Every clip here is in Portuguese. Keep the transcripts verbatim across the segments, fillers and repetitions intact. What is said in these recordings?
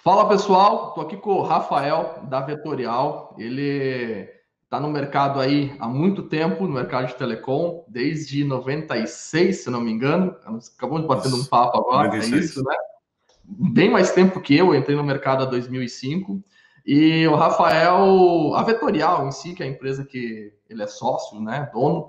Fala pessoal, estou aqui com o Rafael da Vetorial. Ele está no mercado aí há muito tempo, no mercado de telecom, desde noventa e seis, se não me engano. Acabamos batendo um Isso, papo agora, é isso, noventa e seis. né? Bem mais tempo que eu, entrei no mercado em dois mil e cinco. E o Rafael, a Vetorial em si, que é a empresa que ele é sócio, né, dono,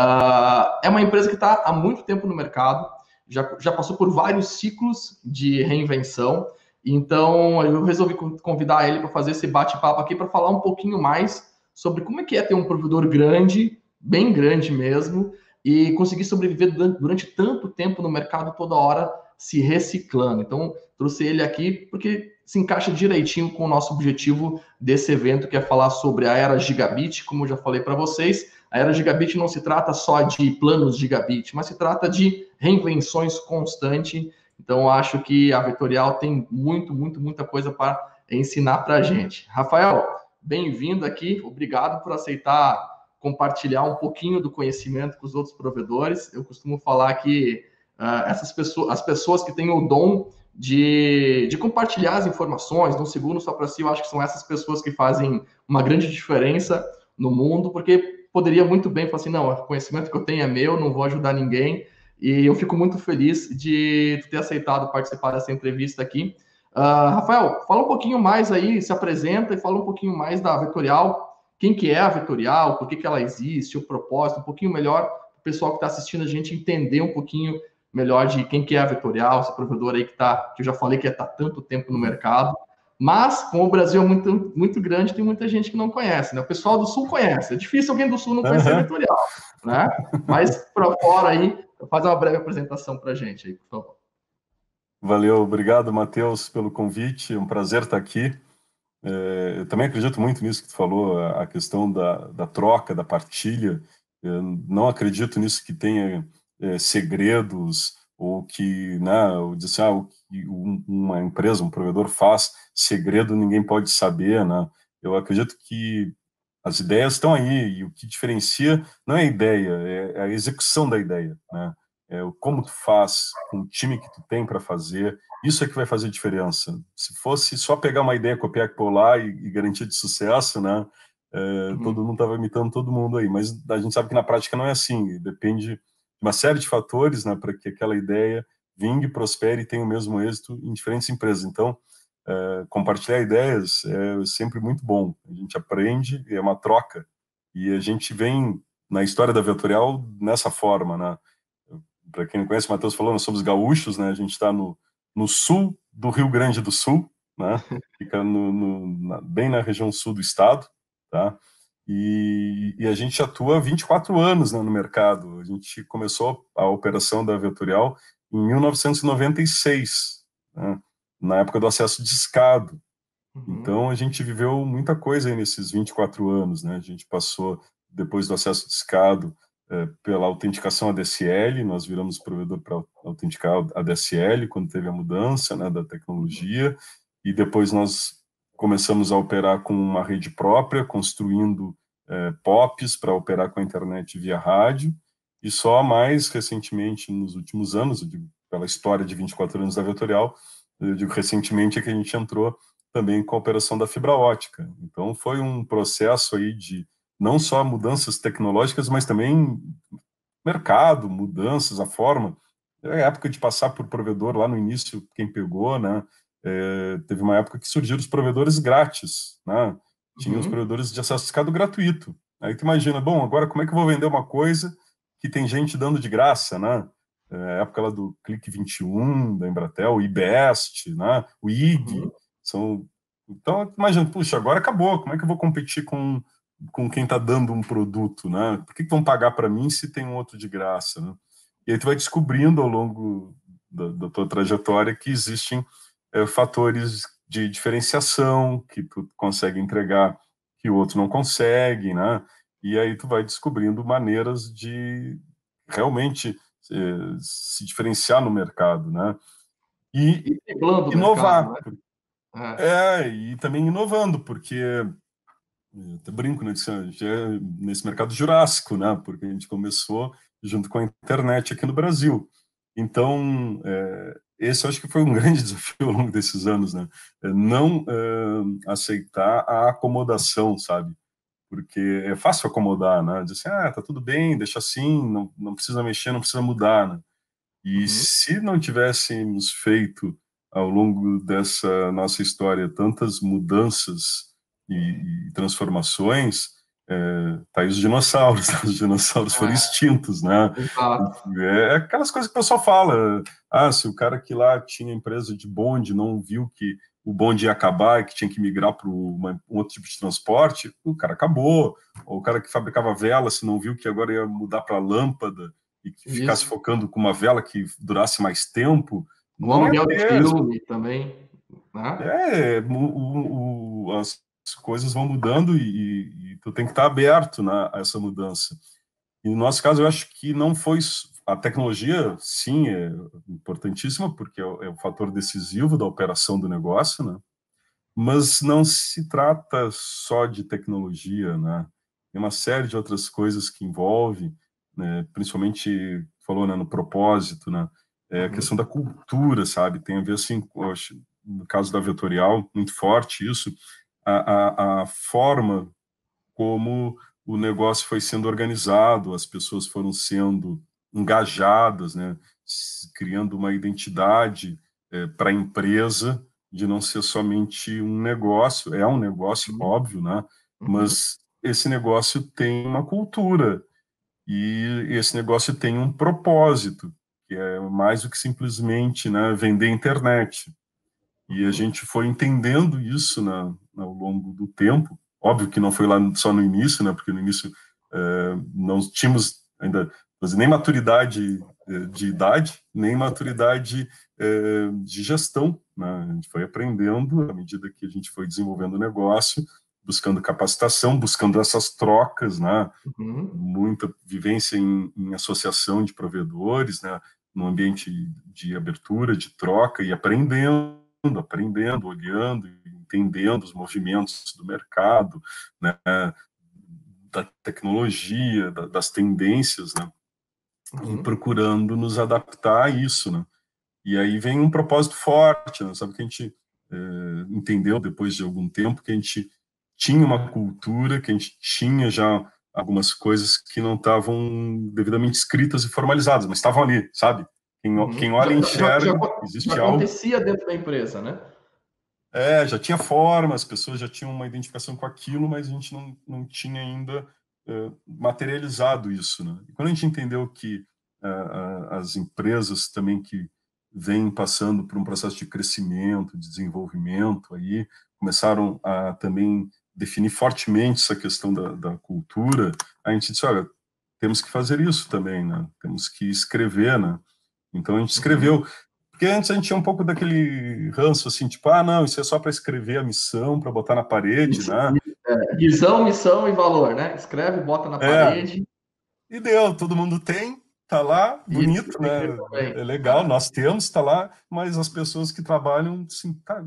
uh, é uma empresa que está há muito tempo no mercado, já, já passou por vários ciclos de reinvenção. Então, eu resolvi convidar ele para fazer esse bate-papo aqui para falar um pouquinho mais sobre como é que é ter um provedor grande, bem grande mesmo, e conseguir sobreviver durante tanto tempo no mercado, toda hora se reciclando. Então, trouxe ele aqui porque se encaixa direitinho com o nosso objetivo desse evento, que é falar sobre a era gigabit. Como eu já falei para vocês, a era gigabit não se trata só de planos gigabit, mas se trata de reinvenções constantes. Então, acho que a Vetorial tem muito, muito, muita coisa para ensinar para a gente. Rafael, bem-vindo aqui. Obrigado por aceitar compartilhar um pouquinho do conhecimento com os outros provedores. Eu costumo falar que uh, essas pessoas, as pessoas que têm o dom de, de compartilhar as informações, de um segundo só para si, eu acho que são essas pessoas que fazem uma grande diferença no mundo, porque poderia muito bem falar assim, não, o conhecimento que eu tenho é meu, não vou ajudar ninguém, e eu fico muito feliz de ter aceitado participar dessa entrevista aqui. Uh, Rafael, fala um pouquinho mais aí, se apresenta e fala um pouquinho mais da Vetorial, quem que é a Vetorial, por que, que ela existe, o propósito, um pouquinho melhor para o pessoal que está assistindo a gente entender um pouquinho melhor de quem que é a Vetorial, esse provedor aí que tá, que eu já falei que está tanto tempo no mercado. Mas, como o Brasil é muito, muito grande, tem muita gente que não conhece, né? O pessoal do Sul conhece. É difícil alguém do Sul não conhecer a Uhum. Vetorial, né? Mas para fora aí, faz uma breve apresentação para a gente aí, por favor. Valeu, obrigado, Matheus, pelo convite. É um prazer estar aqui. É, eu também acredito muito nisso que tu falou, a, a questão da, da troca, da partilha. Eu não acredito nisso que tenha é, segredos ou que, né, ou dizer, ah, o que um- uma empresa, um provedor faz, segredo ninguém pode saber, né? Eu acredito que as ideias estão aí e o que diferencia não é a ideia, é a execução da ideia, né? É o como tu faz, com o time que tu tem para fazer, isso é que vai fazer diferença. Se fosse só pegar uma ideia, copiar e colar e, e garantia de sucesso, né? É, todo Uhum. mundo estava imitando todo mundo aí, mas a gente sabe que na prática não é assim, depende de uma série de fatores, né, para que aquela ideia vingue, prospere e tenha o mesmo êxito em diferentes empresas. Então, é, compartilhar ideias é sempre muito bom. A gente aprende, é uma troca. E a gente vem na história da Vetorial nessa forma, né? Para quem não conhece, o Matheus falou, nós somos gaúchos, né? A gente está no, no sul do Rio Grande do Sul, né? Fica no, no, na, bem na região sul do estado, tá? E, e a gente atua há vinte e quatro anos, né, no mercado. A gente começou a operação da Vetorial em mil novecentos e noventa e seis, né? Na época do acesso discado. Uhum. Então, a gente viveu muita coisa aí nesses vinte e quatro anos, né? A gente passou, depois do acesso discado, eh, pela autenticação A D S L, nós viramos provedor para autenticar a D S L, quando teve a mudança, né, da Uhum. tecnologia, e depois nós começamos a operar com uma rede própria, construindo eh, P O Ps para operar com a internet via rádio, e só mais recentemente, nos últimos anos, eu digo, pela história de vinte e quatro anos da Vetorial, eu digo recentemente é que a gente entrou também com a operação da fibra ótica. Então, foi um processo aí de não só mudanças tecnológicas, mas também mercado, mudanças, a forma. É a época de passar por provedor lá no início, quem pegou, né? É, teve uma época que surgiram os provedores grátis, né? Tinha os Uhum. provedores de acesso discado gratuito. Aí tu imagina, bom, agora como é que eu vou vender uma coisa que tem gente dando de graça, né? É, a época lá do Clique vinte e um, da Embratel, o iBest, né? O I G, Uhum. são... Então, imagina, puxa, agora acabou, como é que eu vou competir com com quem está dando um produto, né? Por que, que vão pagar para mim se tem um outro de graça, né? E aí tu vai descobrindo ao longo da, da tua trajetória que existem é, fatores de diferenciação que tu consegue entregar que o outro não consegue, né? E aí tu vai descobrindo maneiras de realmente é, se diferenciar no mercado, né? E E driblando o mercado, inovar. né? É. É, e também inovando, porque eu até brinco, né? Disse, a gente é nesse mercado jurássico, né? Porque a gente começou junto com a internet aqui no Brasil. Então, é, esse eu acho que foi um grande desafio ao longo desses anos, né? Não uh, aceitar a acomodação, sabe? Porque é fácil acomodar, né? Dizer assim, ah, tá tudo bem, deixa assim, não, não precisa mexer, não precisa mudar, né? E Uhum. se não tivéssemos feito ao longo dessa nossa história tantas mudanças e, e transformações, é, tá aí os dinossauros, os dinossauros foram É, extintos, né? exato. É aquelas coisas que o pessoal fala, ah, se o cara que lá tinha empresa de bonde não viu que o bonde ia acabar e que tinha que migrar para um outro tipo de transporte, o cara acabou. Ou o cara que fabricava vela, se não viu que agora ia mudar para lâmpada e que ficasse Isso. focando com uma vela que durasse mais tempo, O não ia aluguel de ter. filme também, né? É, o, o, as coisas vão mudando e, e tu tem que estar aberto, né, a essa mudança. E no nosso caso, eu acho que não foi a tecnologia, sim, é importantíssima porque é o, é o fator decisivo da operação do negócio, né? Mas não se trata só de tecnologia, né? Tem uma série de outras coisas que envolve, né? Principalmente falou, né, no propósito, né? É a questão Uhum. da cultura, sabe? Tem a ver assim, acho, no caso da Vetorial, muito forte isso, a, a, a forma como o negócio foi sendo organizado, as pessoas foram sendo engajadas, né, criando uma identidade é, para a empresa, de não ser somente um negócio, é um negócio, Uhum. óbvio, né, Uhum. mas esse negócio tem uma cultura, e esse negócio tem um propósito, que é mais do que simplesmente, né, vender internet. E a Uhum. gente foi entendendo isso na, ao longo do tempo. Óbvio que não foi lá só no início, né? Porque no início eh, não tínhamos ainda nem maturidade eh, de idade, nem maturidade eh, de gestão, né? A gente foi aprendendo à medida que a gente foi desenvolvendo o negócio, buscando capacitação, buscando essas trocas, né? Uhum. Muita vivência em, em associação de provedores, né? No ambiente de abertura, de troca e aprendendo aprendendo, olhando, entendendo os movimentos do mercado, né, da tecnologia, da, das tendências, né, e Uhum. procurando nos adaptar a isso, né. E aí vem um propósito forte, né, sabe que a gente é, entendeu depois de algum tempo que a gente tinha uma cultura, que a gente tinha já algumas coisas que não estavam devidamente escritas e formalizadas, mas estavam ali, sabe? Quem, quem Uhum. olha Já, já, já, enxerga, já existe algo. acontecia dentro da empresa, né? É, já tinha forma, as pessoas já tinham uma identificação com aquilo, mas a gente não, não tinha ainda uh, materializado isso, né? E quando a gente entendeu que uh, as empresas também que vêm passando por um processo de crescimento, de desenvolvimento, aí começaram a também definir fortemente essa questão da, da cultura, a gente disse, olha, temos que fazer isso também, né? Temos que escrever, né? Então a gente Uhum. escreveu. Porque antes a gente tinha um pouco daquele ranço, assim, tipo, ah, não, isso é só para escrever a missão, para botar na parede, Isso, né? é, visão, missão e valor, né? Escreve, bota na É, parede. e deu, todo mundo tem, tá lá, Isso, bonito, tem que né? ter também. É legal, É. nós temos, tá lá, mas as pessoas que trabalham, assim, tá,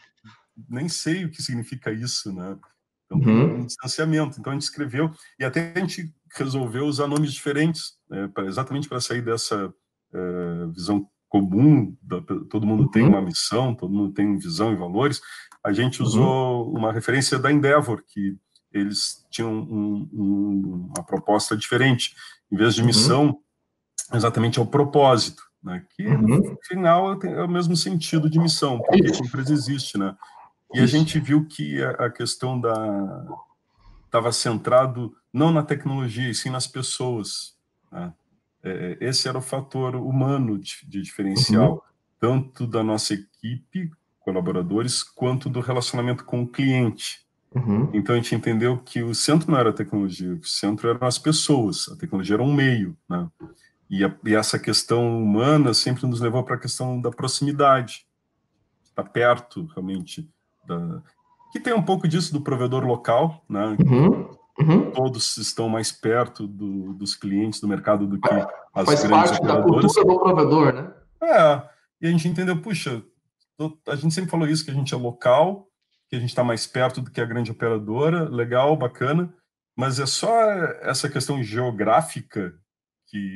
nem sei o que significa isso, né? Então tem um Uhum. distanciamento. Então a gente escreveu, e até a gente resolveu usar nomes diferentes, né, pra, exatamente para sair dessa é, visão comum, da, todo mundo tem uma Uhum. missão, todo mundo tem visão e valores. A gente Uhum. usou uma referência da Endeavor, que eles tinham um, um, uma proposta diferente. Em vez de Uhum. missão, exatamente é o propósito, né? Que no Uhum. final é o mesmo sentido de missão, porque Isso, a empresa existe, né? E a isso. gente viu que a, a questão da estava centrado não na tecnologia, e sim nas pessoas, né? É, esse era o fator humano de, de Uhum. diferencial, tanto da nossa equipe, colaboradores, quanto do relacionamento com o cliente. Uhum. Então a gente entendeu que o centro não era a tecnologia, o centro eram as pessoas, a tecnologia era um meio, né? E, a, e essa questão humana sempre nos levou para a questão da proximidade, estar perto realmente da, que tem um pouco disso do provedor local, né? Uhum. Uhum. Todos estão mais perto do, dos clientes do mercado do que as Faz grandes parte da operadoras. cultura do provedor, né? É, e a gente entendeu, puxa, a gente sempre falou isso, que a gente é local, que a gente está mais perto do que a grande operadora, legal, bacana, mas é só essa questão geográfica que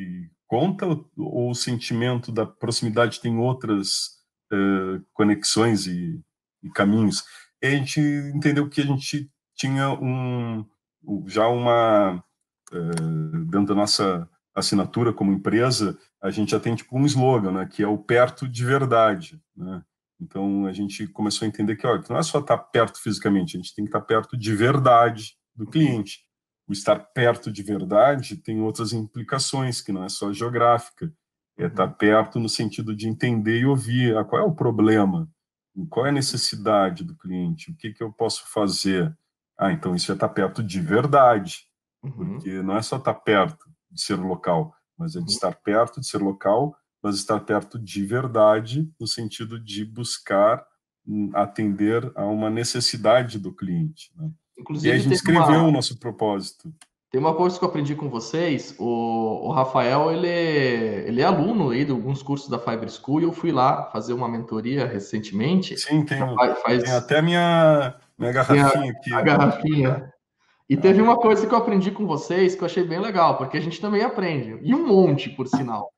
conta ou o sentimento da proximidade tem outras uh, conexões e, e caminhos? E a gente entendeu que a gente tinha um, já uma, uh, dentro da nossa assinatura como empresa, a gente já tem tipo um slogan, né, que é o perto de verdade, né? Então a gente começou a entender que, olha, que não é só estar perto fisicamente, a gente tem que estar perto de verdade do cliente. O estar perto de verdade tem outras implicações, que não é só geográfica. É estar perto no sentido de entender e ouvir ah, qual é o problema, qual é a necessidade do cliente, o que, que eu posso fazer. Ah, então isso é estar perto de verdade, porque não é só estar perto de ser local, mas é de estar perto de ser local, mas estar perto de verdade, no sentido de buscar atender a uma necessidade do cliente, né? E aí a Inclusive, gente tem escreveu uma, o nosso propósito. tem uma coisa que eu aprendi com vocês. O, o Rafael, ele é, ele é aluno aí de alguns cursos da Fiber School, e eu fui lá fazer uma mentoria recentemente. Sim, tem, Faz, tem faz até minha, minha tem a, garrafinha aqui. a garrafinha. E teve Ah, uma coisa que eu aprendi com vocês que eu achei bem legal, porque a gente também aprende, e um monte, por sinal.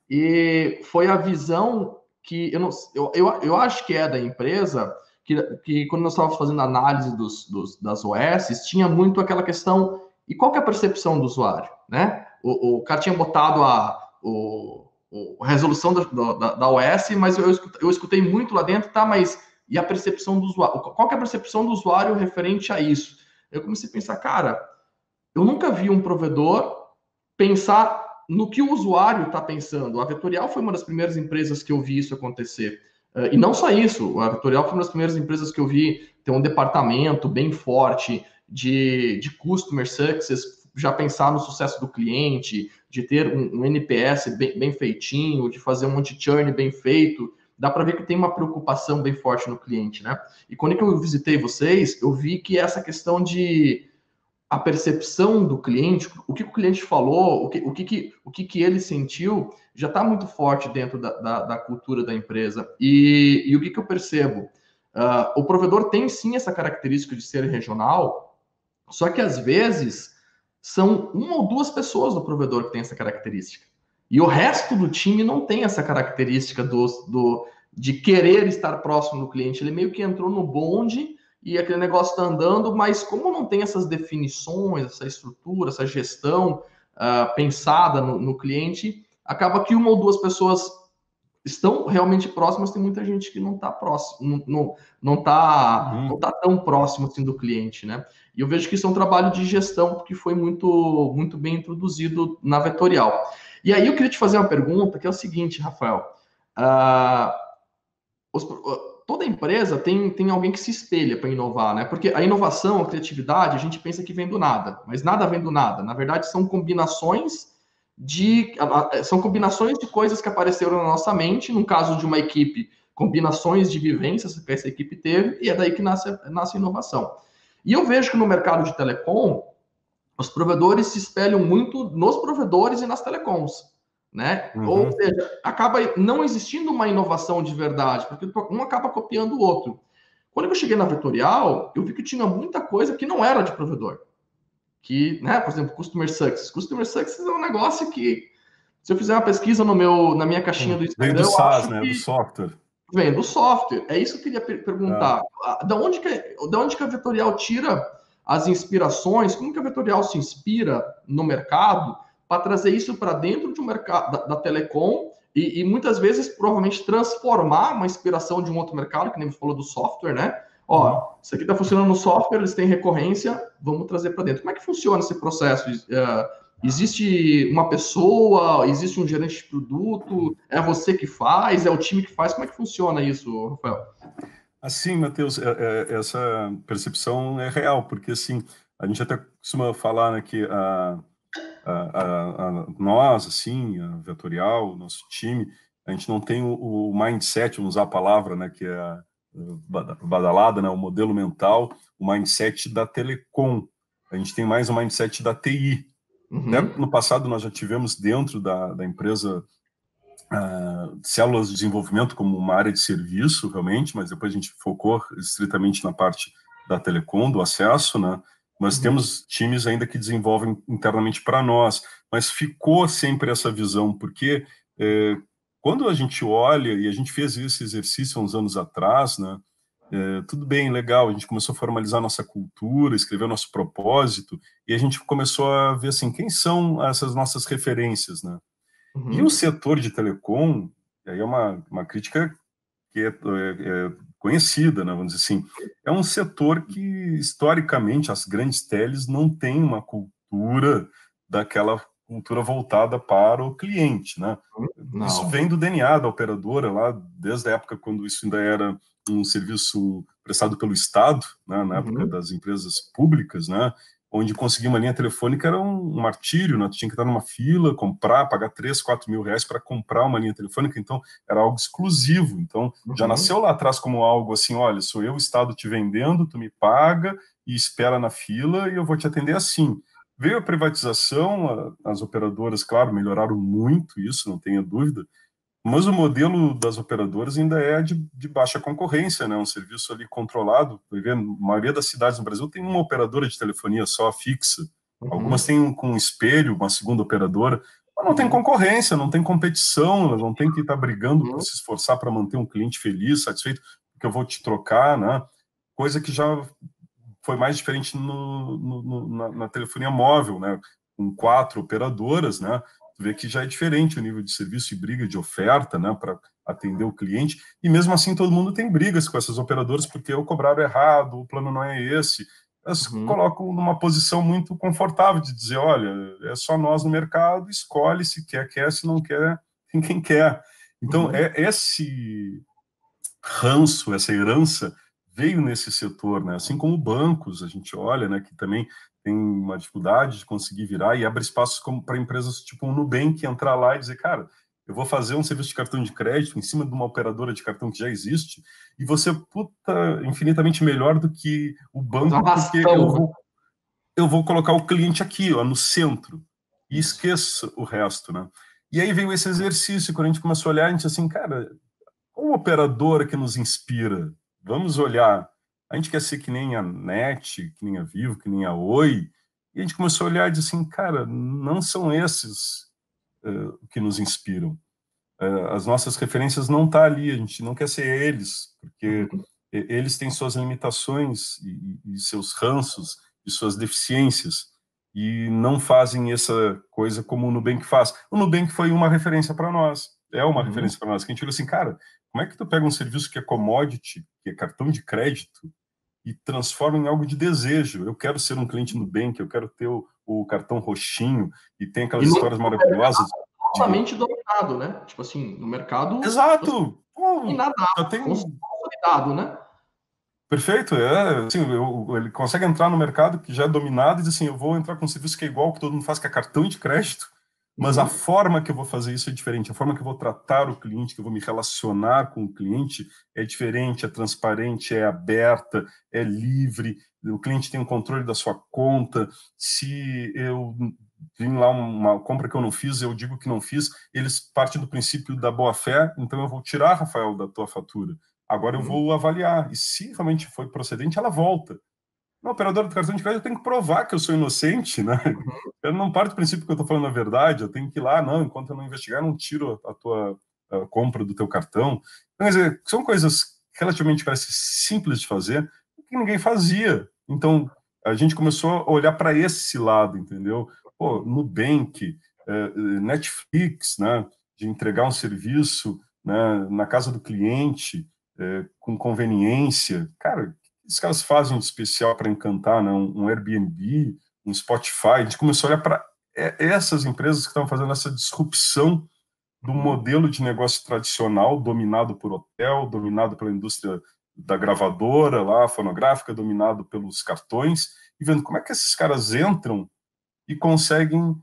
E foi a visão que eu, não, eu, eu, eu acho que é da empresa, que, que quando nós estávamos fazendo análise dos, dos, das O S, tinha muito aquela questão, e qual que é a percepção do usuário, né? O, o cara tinha botado a, o, a resolução da, da, da O S, mas eu, eu escutei muito lá dentro, tá, mas e a percepção do usuário? Qual que é a percepção do usuário referente a isso? Eu comecei a pensar, cara, eu nunca vi um provedor pensar no que o usuário está pensando. A Vetorial foi uma das primeiras empresas que eu vi isso acontecer. Uh, e não só isso, a Vetorial foi uma das primeiras empresas que eu vi ter um departamento bem forte de, de customer success, já pensar no sucesso do cliente, de ter um, um N P S bem, bem feitinho, de fazer um anti-churn bem feito. Dá para ver que tem uma preocupação bem forte no cliente, né? E quando eu visitei vocês, eu vi que essa questão de a percepção do cliente, o que o cliente falou, o que, o que, que, o que, que ele sentiu, já está muito forte dentro da, da, da, cultura da empresa. E, e o que, que eu percebo? Uh, o provedor tem sim essa característica de ser regional, só que às vezes são uma ou duas pessoas do provedor que tem essa característica. E o resto do time não tem essa característica do, do, de querer estar próximo do cliente. Ele meio que entrou no bonde e aquele negócio está andando, mas como não tem essas definições, essa estrutura, essa gestão uh, pensada no, no cliente, acaba que uma ou duas pessoas estão realmente próximas, tem muita gente que não está próximo, não, não, não, tá, uhum. não tá tão próximo assim do cliente, né? E eu vejo que isso é um trabalho de gestão, porque foi muito, muito bem introduzido na Vetorial. E aí eu queria te fazer uma pergunta, que é o seguinte, Rafael. Uh, os, toda empresa tem, tem alguém que se espelha para inovar, né? Porque a inovação, a criatividade, a gente pensa que vem do nada, mas nada vem do nada. Na verdade, são combinações de são combinações de coisas que apareceram na nossa mente, no caso de uma equipe, combinações de vivências que essa equipe teve, e é daí que nasce, nasce a inovação. E eu vejo que no mercado de telecom, os provedores se espelham muito nos provedores e nas telecoms. Né? Uhum. Ou seja, acaba não existindo uma inovação de verdade, porque um acaba copiando o outro. Quando eu cheguei na Vetorial, eu vi que tinha muita coisa que não era de provedor. Que, né, por exemplo, Customer Success. Customer Success é um negócio que, se eu fizer uma pesquisa no meu, na minha caixinha do Instagram, vem do SaaS, eu acho né, que do software. Vem do software. É isso que eu queria per perguntar. Ah. Da, onde que, da onde que a Vetorial tira as inspirações? Como que a Vetorial se inspira no mercado para trazer isso para dentro de um mercado da, da telecom e, e, muitas vezes provavelmente transformar uma inspiração de um outro mercado, que nem você falou do software, né? Ó, uhum. Isso aqui está funcionando no software, eles têm recorrência, vamos trazer para dentro. Como é que funciona esse processo? Uh, existe uma pessoa, existe um gerente de produto, é você que faz, é o time que faz? Como é que funciona isso, Rafael? Assim, Matheus, é, é, essa percepção é real, porque assim, a gente até costuma falar, né, que a, a, a, a nós, assim, a Vetorial, o nosso time, a gente não tem o, o mindset, vamos usar a palavra, né, que é a badalada, né, o modelo mental, o mindset da telecom. A gente tem mais o mindset da T I. Uhum. Até no passado nós já tivemos dentro da, da empresa Uh, células de desenvolvimento como uma área de serviço, realmente, mas depois a gente focou estritamente na parte da telecom, do acesso, né? Nós Uhum. temos times ainda que desenvolvem internamente para nós, mas ficou sempre essa visão, porque é, quando a gente olha, e a gente fez esse exercício há uns anos atrás, né? É, tudo bem, legal, a gente começou a formalizar nossa cultura, escrever nosso propósito, e a gente começou a ver assim, quem são essas nossas referências, né? E o Uhum. setor de telecom, aí é uma, uma crítica que é, é, é conhecida, né? Vamos dizer assim, é um setor que, historicamente, as grandes teles não têm uma cultura daquela cultura voltada para o cliente, né? Isso Não. vem do D N A da operadora, lá desde a época quando isso ainda era um serviço prestado pelo Estado, né, na época Uhum. das empresas públicas, né, onde conseguir uma linha telefônica era um, um martírio, né, tu tinha que estar numa fila, comprar, pagar três, quatro mil reais para comprar uma linha telefônica, então era algo exclusivo, então já Uhum. nasceu lá atrás como algo assim, olha, sou eu, o Estado, te vendendo, tu me paga e espera na fila e eu vou te atender assim. Veio a privatização, as operadoras, claro, melhoraram muito isso, não tenha dúvida, mas o modelo das operadoras ainda é de, de baixa concorrência, né? Um serviço ali controlado. A maioria das cidades no Brasil tem uma operadora de telefonia só fixa. Algumas Uhum. têm um, com um espelho, uma segunda operadora. Mas não tem Uhum. concorrência, não tem competição, elas não tem que estar brigando por Uhum. se esforçar para manter um cliente feliz, satisfeito, porque eu vou te trocar, né? Coisa que já foi mais diferente no, no, no, na, na telefonia móvel, né? Com quatro operadoras, né? Tu vê que já é diferente o nível de serviço e briga de oferta, né? Para atender o cliente. E mesmo assim todo mundo tem brigas com essas operadoras porque eu cobraram errado, o plano não é esse. Elas Uhum. colocam numa posição muito confortável de dizer, olha, é só nós no mercado, escolhe se quer, quer, se não quer, tem quem quer. Então, Uhum. é esse ranço, essa herança veio nesse setor, né? Assim como bancos, a gente olha, né, que também tem uma dificuldade de conseguir virar e abre espaços para empresas tipo o Nubank entrar lá e dizer, cara, eu vou fazer um serviço de cartão de crédito em cima de uma operadora de cartão que já existe e você puta infinitamente melhor do que o Fazer uma banco porque eu ração, né? vou eu vou colocar o cliente aqui, ó, no centro e Isso. esqueça o resto, né? E aí veio esse exercício, quando a gente começou a olhar, a gente assim, cara, uma operadora que nos inspira. Vamos olhar. A gente quer ser que nem a NET, que nem a Vivo, que nem a Oi. E a gente começou a olhar e disse assim, cara, não são esses uh, que nos inspiram. Uh, as nossas referências não estão tá ali, a gente não quer ser eles, porque Uhum. eles têm suas limitações e, e seus ranços e suas deficiências e não fazem essa coisa como o Nubank faz. O Nubank foi uma referência para nós, é uma Uhum. referência para nós, que a gente olha assim, cara, como é que tu pega um serviço que é commodity, que é cartão de crédito, e transforma em algo de desejo? Eu quero ser um cliente Nubank, eu quero ter o, o cartão roxinho, e tem E aquelas no histórias maravilhosas de... altamente dominado, né? Tipo assim, no mercado, tipo assim, Exato! tem Pô, nada já tem... consolidado, né? Perfeito, é, assim, eu, ele consegue entrar no mercado que já é dominado e diz assim, eu vou entrar com um serviço que é igual que todo mundo faz, que é cartão de crédito, mas a Uhum. forma que eu vou fazer isso é diferente, a forma que eu vou tratar o cliente, que eu vou me relacionar com o cliente é diferente, é transparente, é aberta, é livre, o cliente tem o controle da sua conta, se eu vim lá uma compra que eu não fiz, eu digo que não fiz, eles partem do princípio da boa-fé, então eu vou tirar, Rafael, da tua fatura. Agora eu Uhum. vou avaliar. E se realmente foi procedente, ela volta. Na operadora do cartão de crédito, eu tenho que provar que eu sou inocente, né? Uhum. Eu não parto do princípio que eu estou falando a verdade, eu tenho que ir lá, não, enquanto eu não investigar, eu não tiro a tua a compra do teu cartão. Então, quer dizer, são coisas relativamente parece simples de fazer, que ninguém fazia. Então, a gente começou a olhar para esse lado, entendeu? Pô, Nubank, eh, Netflix, né? De entregar um serviço, né, na casa do cliente, eh, com conveniência. Cara, os caras fazem de especial para encantar, né? Um, um Airbnb, um Spotify. A gente começou a olhar para essas empresas que estão fazendo essa disrupção do Uhum. modelo de negócio tradicional, dominado por hotel, dominado pela indústria da gravadora, lá, fonográfica, dominado pelos cartões, e vendo como é que esses caras entram e conseguem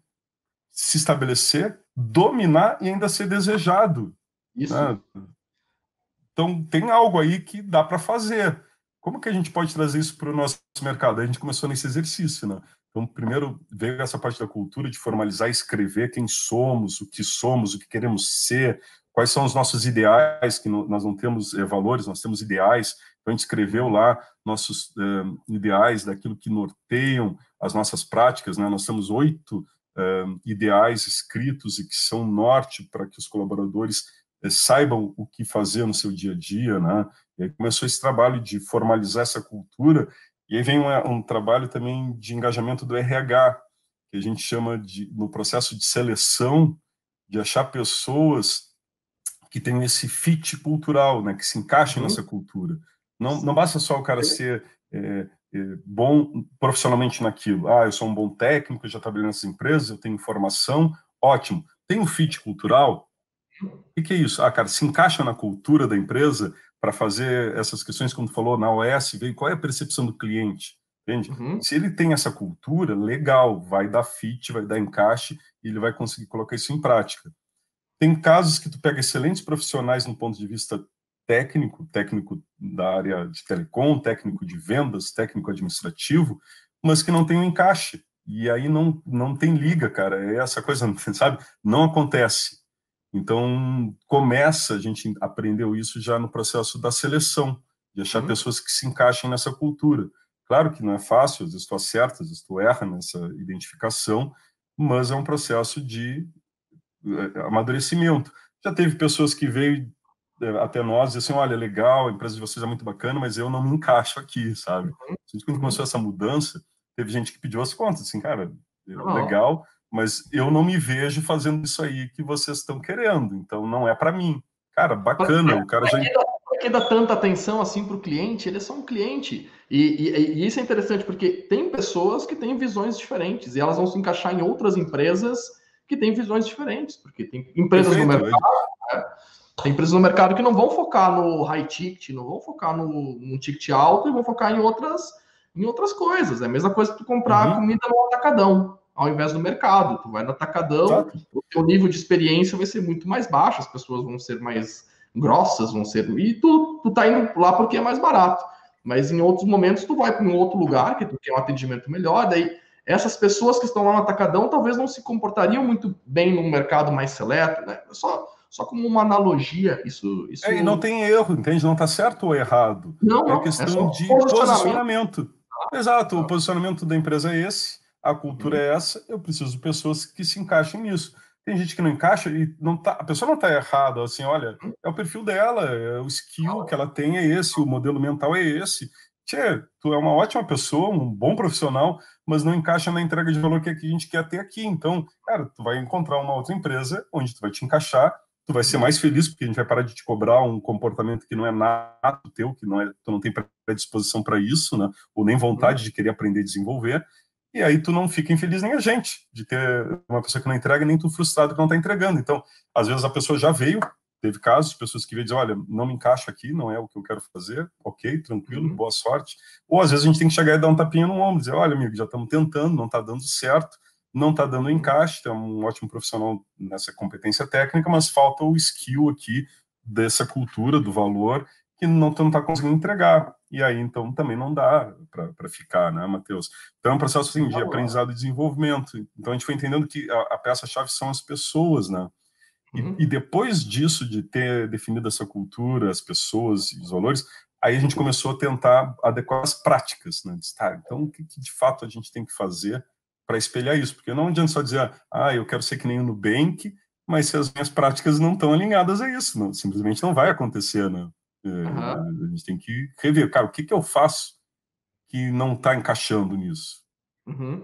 se estabelecer, dominar e ainda ser desejado, né? Isso. Então, tem algo aí que dá para fazer. Como que a gente pode trazer isso para o nosso mercado? A gente começou nesse exercício, né? Então, primeiro veio essa parte da cultura de formalizar e escrever quem somos, o que somos, o que queremos ser, quais são os nossos ideais, que nós não temos é, valores, nós temos ideais. Então, a gente escreveu lá nossos uh, ideais daquilo que norteiam as nossas práticas, né? Nós temos oito uh, ideais escritos e que são norte para que os colaboradores uh, saibam o que fazer no seu dia a dia, né? E aí começou esse trabalho de formalizar essa cultura, e aí vem uma, um trabalho também de engajamento do R H, que a gente chama de, no processo de seleção, de achar pessoas que tenham esse fit cultural, né, que se encaixem uhum. nessa cultura. Não, não basta só o cara ser é, é, bom profissionalmente naquilo. Ah, eu sou um bom técnico, eu já trabalhei nessas empresas, eu tenho formação, ótimo. Tem um fit cultural? O que, que é isso? Ah, cara, se encaixa na cultura da empresa para fazer essas questões, como tu falou, na O S, ver qual é a percepção do cliente, entende? Uhum. Se ele tem essa cultura, legal, vai dar fit, vai dar encaixe, e ele vai conseguir colocar isso em prática. Tem casos que tu pega excelentes profissionais no ponto de vista técnico, técnico da área de telecom, técnico de vendas, técnico administrativo, mas que não tem um encaixe. E aí não, não tem liga, cara. É essa coisa, sabe? Não acontece. Então, começa, a gente aprendeu isso já no processo da seleção, de achar uhum. pessoas que se encaixem nessa cultura. Claro que não é fácil, às vezes tu acerta, às vezes tu erra nessa identificação, mas é um processo de amadurecimento. Já teve pessoas que veio até nós e assim, olha, legal, a empresa de vocês é muito bacana, mas eu não me encaixo aqui, sabe? Uhum. Quando começou essa mudança, teve gente que pediu as contas, assim, cara, uhum. legal, mas eu não me vejo fazendo isso aí que vocês estão querendo, então não é para mim. Cara, bacana, o cara já... Por que dá tanta atenção assim para o cliente? Ele é só um cliente. E, e, e isso é interessante porque tem pessoas que têm visões diferentes e elas vão se encaixar em outras empresas que têm visões diferentes, porque tem empresas Perfeito. no mercado, né? Tem empresas no mercado que não vão focar no high ticket, não vão focar no, no ticket alto e vão focar em outras, em outras coisas. É a mesma coisa que tu comprar uhum. comida no atacadão, ao invés do mercado. Tu vai no atacadão, Exato. o teu nível de experiência vai ser muito mais baixo, as pessoas vão ser mais grossas, vão ser... E tu, tu tá indo lá porque é mais barato. Mas em outros momentos tu vai para um outro lugar que tu quer um atendimento melhor, daí essas pessoas que estão lá no atacadão talvez não se comportariam muito bem num mercado mais seleto, né? Só, só como uma analogia, isso... isso... É, e não tem erro, entende? Não está certo ou errado. Não, é não, questão é de posicionamento. posicionamento. Ah, Exato, ah. o posicionamento da empresa é esse, a cultura hum. é essa, eu preciso de pessoas que se encaixem nisso. Tem gente que não encaixa e não tá, a pessoa não está errada, assim, olha, é o perfil dela, é o skill que ela tem é esse, o modelo mental é esse. Tchê, tu é uma ótima pessoa, um bom profissional, mas não encaixa na entrega de valor que a gente quer ter aqui. Então, cara, tu vai encontrar uma outra empresa onde tu vai te encaixar, tu vai ser mais feliz porque a gente vai parar de te cobrar um comportamento que não é nato teu, que não é, tu não tem predisposição para isso, né? Ou nem vontade de querer aprender e desenvolver. E aí tu não fica infeliz nem a gente, de ter uma pessoa que não entrega, nem tu frustrado que não está entregando. Então, às vezes a pessoa já veio, teve casos de pessoas que veio dizer, olha, não me encaixo aqui, não é o que eu quero fazer, ok, tranquilo, uhum. boa sorte. Ou às vezes a gente tem que chegar e dar um tapinha no ombro, dizer, olha, amigo, já estamos tentando, não está dando certo, não está dando encaixe, tem um ótimo profissional nessa competência técnica, mas falta o skill aqui dessa cultura, do valor, que não está conseguindo entregar. E aí, então, também não dá para ficar, né, Matheus? Então, é um processo assim, de aprendizado e desenvolvimento. Então, a gente foi entendendo que a, a peça-chave são as pessoas, né? E, uhum. e depois disso, de ter definido essa cultura, as pessoas e os valores, aí a gente começou a tentar adequar as práticas, né? Diz, tá, então, o que, que de fato a gente tem que fazer para espelhar isso? Porque não adianta só dizer, ah, eu quero ser que nem o Nubank, mas se as minhas práticas não estão alinhadas a isso, não, simplesmente não vai acontecer, né? Uhum. A gente tem que rever, cara, o que, que eu faço que não está encaixando nisso? Uhum.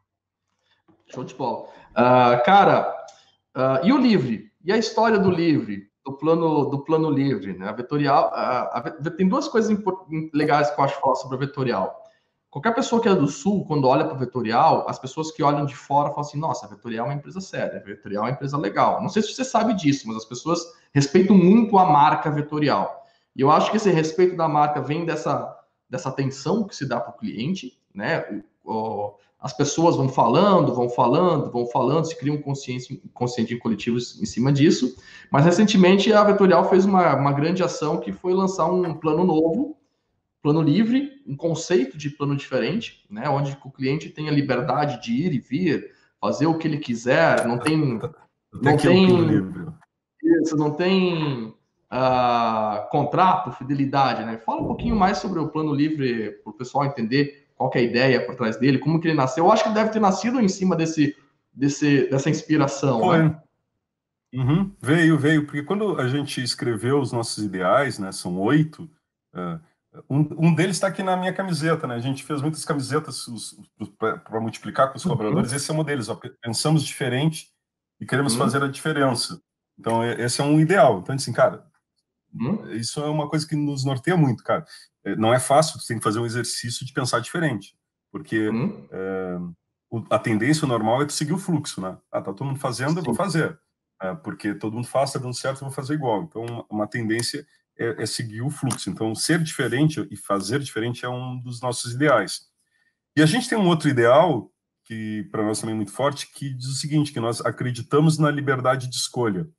Show de bola. Uh, cara, uh, e o livre? E a história do livre? Do plano, do plano livre, né? A vetorial, a, a, tem duas coisas legais que eu acho falar sobre a vetorial. Qualquer pessoa que é do Sul, quando olha para a vetorial, as pessoas que olham de fora falam assim, nossa, a vetorial é uma empresa séria, a vetorial é uma empresa legal. Não sei se você sabe disso, mas as pessoas respeitam muito a marca vetorial. E eu acho que esse respeito da marca vem dessa, dessa atenção que se dá para o cliente, né? O, o, as pessoas vão falando, vão falando, vão falando, se cria um consciente, consciente coletivo em cima disso. Mas, recentemente, a Vetorial fez uma, uma grande ação que foi lançar um plano novo, plano livre, um conceito de plano diferente, né? Onde o cliente tem a liberdade de ir e vir, fazer o que ele quiser, não tem... Até não tem... Isso, não tem uh, contrato, fidelidade, né? Fala um pouquinho mais sobre o Plano Livre para o pessoal entender qual que é a ideia por trás dele, como que ele nasceu. Eu acho que ele deve ter nascido em cima desse, desse, dessa inspiração, Foi. né? Uhum. Veio, veio, porque quando a gente escreveu os nossos ideais, né, são oito, uh, um, um deles está aqui na minha camiseta, né? A gente fez muitas camisetas para multiplicar com os colaboradores. Uhum. Esse é um deles, ó, pensamos diferente e queremos Uhum. fazer a diferença. Então, esse é um ideal. Então, assim, cara, uhum. isso é uma coisa que nos norteia muito, cara. Não é fácil, você tem que fazer um exercício de pensar diferente, porque Uhum. é, a tendência normal é tu seguir o fluxo, né? Ah, tá todo mundo fazendo, eu vou Sim. fazer. É, porque todo mundo faz, tá dando certo, eu vou fazer igual. Então, uma tendência é, é seguir o fluxo. Então, ser diferente e fazer diferente é um dos nossos ideais. E a gente tem um outro ideal, que para nós também é muito forte, que diz o seguinte, que nós acreditamos na liberdade de escolha.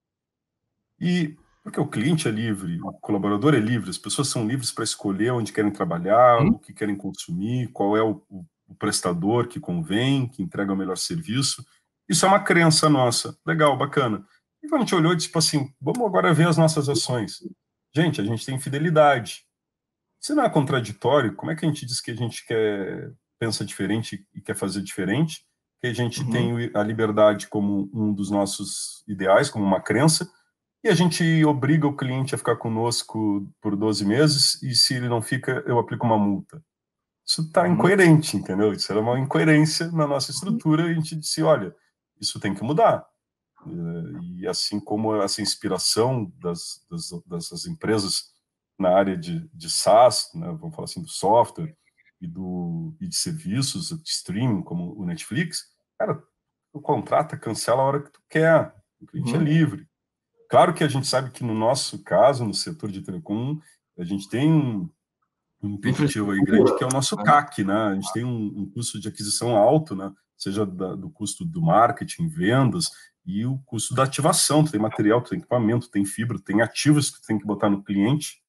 E porque o cliente é livre, o colaborador é livre, as pessoas são livres para escolher onde querem trabalhar, Uhum. o que querem consumir, qual é o, o, o prestador que convém, que entrega o melhor serviço. Isso é uma crença nossa. Legal, bacana. E quando a gente olhou, tipo assim, vamos agora ver as nossas ações. Gente, a gente tem fidelidade. Se não é contraditório, como é que a gente diz que a gente quer pensa diferente e quer fazer diferente? Que a gente Uhum. tem a liberdade como um dos nossos ideais, como uma crença, e a gente obriga o cliente a ficar conosco por doze meses, e se ele não fica, eu aplico uma multa. Isso está Uhum. incoerente, entendeu? Isso era uma incoerência na nossa estrutura, e a gente disse, olha, isso tem que mudar. E assim como essa inspiração das, das, dessas empresas na área de, de SaaS, né, vamos falar assim, do software e, do, e de serviços de streaming, como o Netflix, cara, tu contrata, cancela a hora que tu quer, o cliente é Uhum. livre. Claro que a gente sabe que no nosso caso, no setor de telecom, a gente tem um, um impeditivo aí grande, que é o nosso Infraestrutura, né? C A C, né? A gente tem um, um custo de aquisição alto, né? Seja da, do custo do marketing, vendas, e o custo da ativação. Tu tem material, tu tem equipamento, tu tem fibra, tu tem ativos que tu tem que botar no cliente,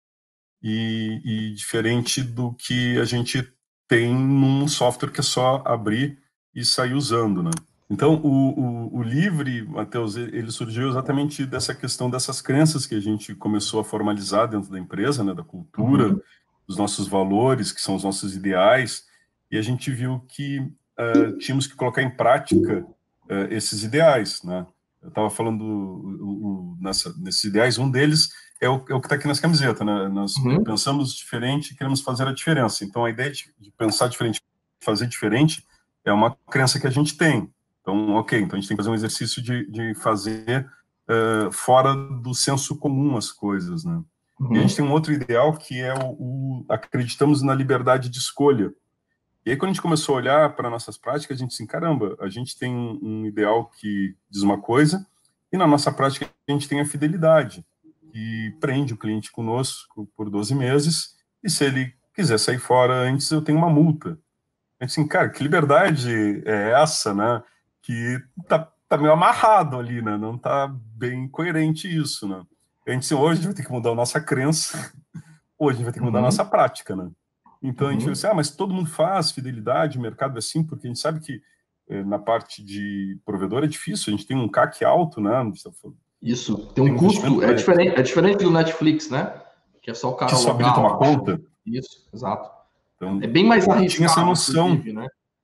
e, e diferente do que a gente tem num software que é só abrir e sair usando, né? Então, o, o, o Livre, Matheus, ele surgiu exatamente dessa questão dessas crenças que a gente começou a formalizar dentro da empresa, né, da cultura, Uhum. dos nossos valores, que são os nossos ideais, e a gente viu que uh, tínhamos que colocar em prática uh, esses ideais, né? Eu estava falando o, o, nessa, nesses ideais, um deles é o, é o que está aqui nas camisetas, né? Nós Uhum. pensamos diferente e queremos fazer a diferença. Então, a ideia de, de pensar diferente, fazer diferente, é uma crença que a gente tem. Então, ok, então a gente tem que fazer um exercício de, de fazer uh, fora do senso comum as coisas, né? E a gente Uhum. tem um outro ideal que é o, o acreditamos na liberdade de escolha. E aí, quando a gente começou a olhar para nossas práticas, a gente disse, caramba, a gente tem um, um ideal que diz uma coisa, e na nossa prática a gente tem a fidelidade, que prende o cliente conosco por doze meses, e se ele quiser sair fora antes, eu tenho uma multa. A gente assim, cara, que liberdade é essa, né? Que tá, tá meio amarrado ali, né? Não tá bem coerente isso, né? A gente, assim, hoje a gente vai ter que mudar a nossa crença, hoje a gente vai ter que mudar a nossa Uhum. prática, né? Então a gente falou Uhum. assim, ah, mas todo mundo faz fidelidade, o mercado é assim, porque a gente sabe que eh, na parte de provedor é difícil, a gente tem um C A C alto, né? Isso, tem Tem um um investimento custo, é para diferente, é diferente do Netflix, né? Que é só o que cara só habilita logar uma lá. conta. Isso, exato. É Então, bem mais a gente tinha essa arriscado, noção. inclusive, né?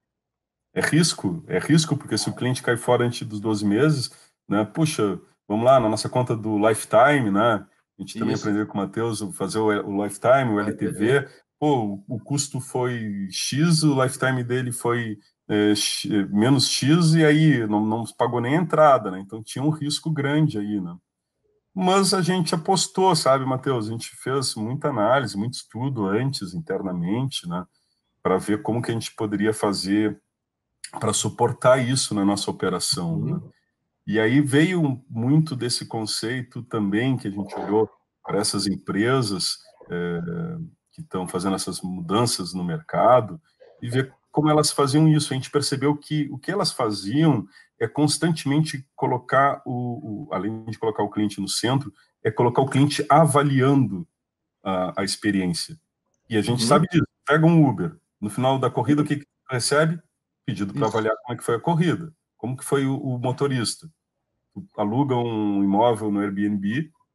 É risco, é risco, porque se o cliente cai fora antes dos doze meses, né? Puxa, vamos lá, na nossa conta do Lifetime, né? A gente também Isso. aprendeu com o Matheus fazer o, o Lifetime, o O L T V. L T V. Pô, o, o custo foi X, o Lifetime dele foi é, X, menos X, e aí não, não pagou nem a entrada, né? Então tinha um risco grande aí, né? Mas a gente apostou, sabe, Matheus? A gente fez muita análise, muito estudo antes, internamente, né? Para ver como que a gente poderia fazer para suportar isso na nossa operação, né? Uhum. E aí veio muito desse conceito também que a gente olhou para essas empresas é, que estão fazendo essas mudanças no mercado e ver como elas faziam isso. A gente percebeu que o que elas faziam é constantemente colocar o, o além de colocar o cliente no centro, é colocar o cliente avaliando a, a experiência. E a gente sabe Uhum. disso. Pega um Uber, no final da corrida, o que, que recebe? Pedido para Isso. avaliar como é que foi a corrida, como que foi o, o motorista. Tu aluga um imóvel no Airbnb,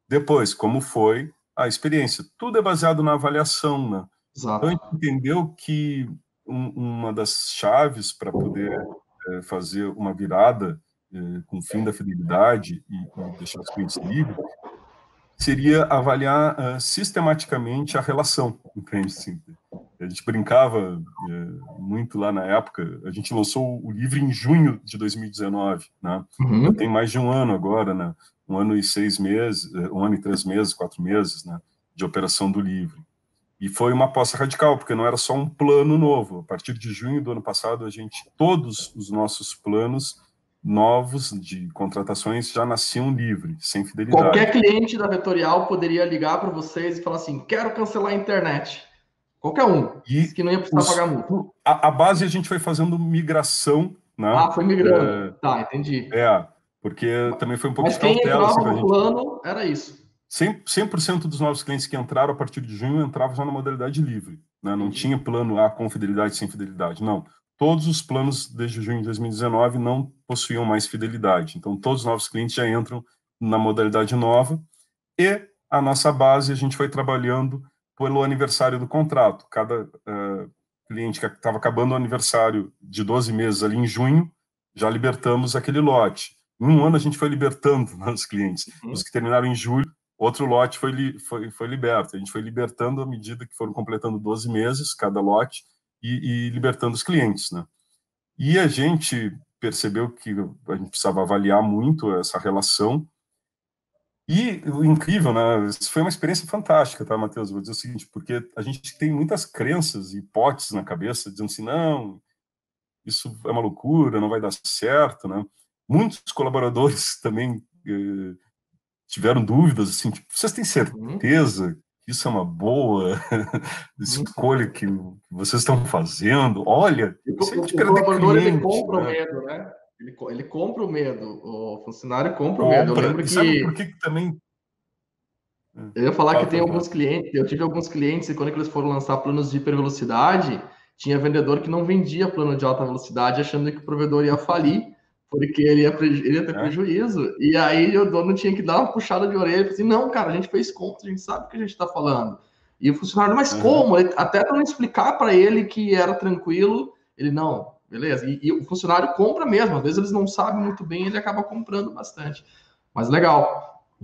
depois, como foi a experiência. Tudo é baseado na avaliação, né? Então, a Exato. gente entendeu que um, uma das chaves para poder é, fazer uma virada é, com o fim da fidelidade e, e deixar os clientes livres seria avaliar uh, sistematicamente a relação, entende? Assim, a gente brincava uh, muito lá na época, a gente lançou o livro em junho de dois mil e dezenove, né? Uhum. Já tem mais de um ano agora, né? Um ano e seis meses, um ano e três meses, quatro meses, né? De operação do livro. E foi uma aposta radical, porque não era só um plano novo. A partir de junho do ano passado, a gente, todos os nossos planos novos de contratações já nasciam livre, sem fidelidade. Qualquer cliente da Vetorial poderia ligar para vocês e falar assim, quero cancelar a internet. Qualquer um. E que não ia precisar os, pagar multa. A, a base a gente foi fazendo migração, né? Ah, foi migrando. É, tá, entendi. É, porque também foi um pouco Mas de quem cautela. entrava Assim, no gente... plano era isso. cem por cento dos novos clientes que entraram a partir de junho entravam já na modalidade livre. Né? Não tinha plano A com fidelidade, sem fidelidade. Não. Todos os planos desde junho de dois mil e dezenove não possuíam mais fidelidade. Então, todos os novos clientes já entram na modalidade nova. E a nossa base, a gente foi trabalhando pelo aniversário do contrato. Cada uh, cliente que estava acabando o aniversário de doze meses ali em junho, já libertamos aquele lote. Em um ano, a gente foi libertando os clientes. Uhum. Os que terminaram em julho, outro lote foi, li, foi, foi liberto. A gente foi libertando à medida que foram completando doze meses, cada lote, e, e libertando os clientes, né? E a gente percebeu que a gente precisava avaliar muito essa relação. E o incrível, né? Isso foi uma experiência fantástica, tá, Matheus? Vou dizer o seguinte, porque a gente tem muitas crenças e hipóteses na cabeça, dizendo assim, não, isso é uma loucura, não vai dar certo, né? Muitos colaboradores também eh, tiveram dúvidas, assim, tipo, vocês têm certeza que isso é uma boa escolha que vocês estão fazendo? Olha, o, se a gente o, perder o colaborador, cliente, ele compra né? o medo, né? Ele, ele compra o medo, o funcionário compra, compra o medo. Eu lembro e que... sabe por que, que também... Eu ia falar fala, que tem fala, alguns fala. clientes, eu tive alguns clientes e quando eles foram lançar planos de hipervelocidade, tinha vendedor que não vendia plano de alta velocidade, achando que o provedor ia falir, porque ele ia, ele ia ter é? prejuízo. E aí o dono tinha que dar uma puxada de orelha e falar assim, não, cara, a gente fez conta, a gente sabe o que a gente está falando. E o funcionário, mas uhum. como? Ele, até para explicar para ele que era tranquilo, ele, não, beleza. E, e o funcionário compra mesmo, às vezes eles não sabem muito bem, ele acaba comprando bastante. Mas legal.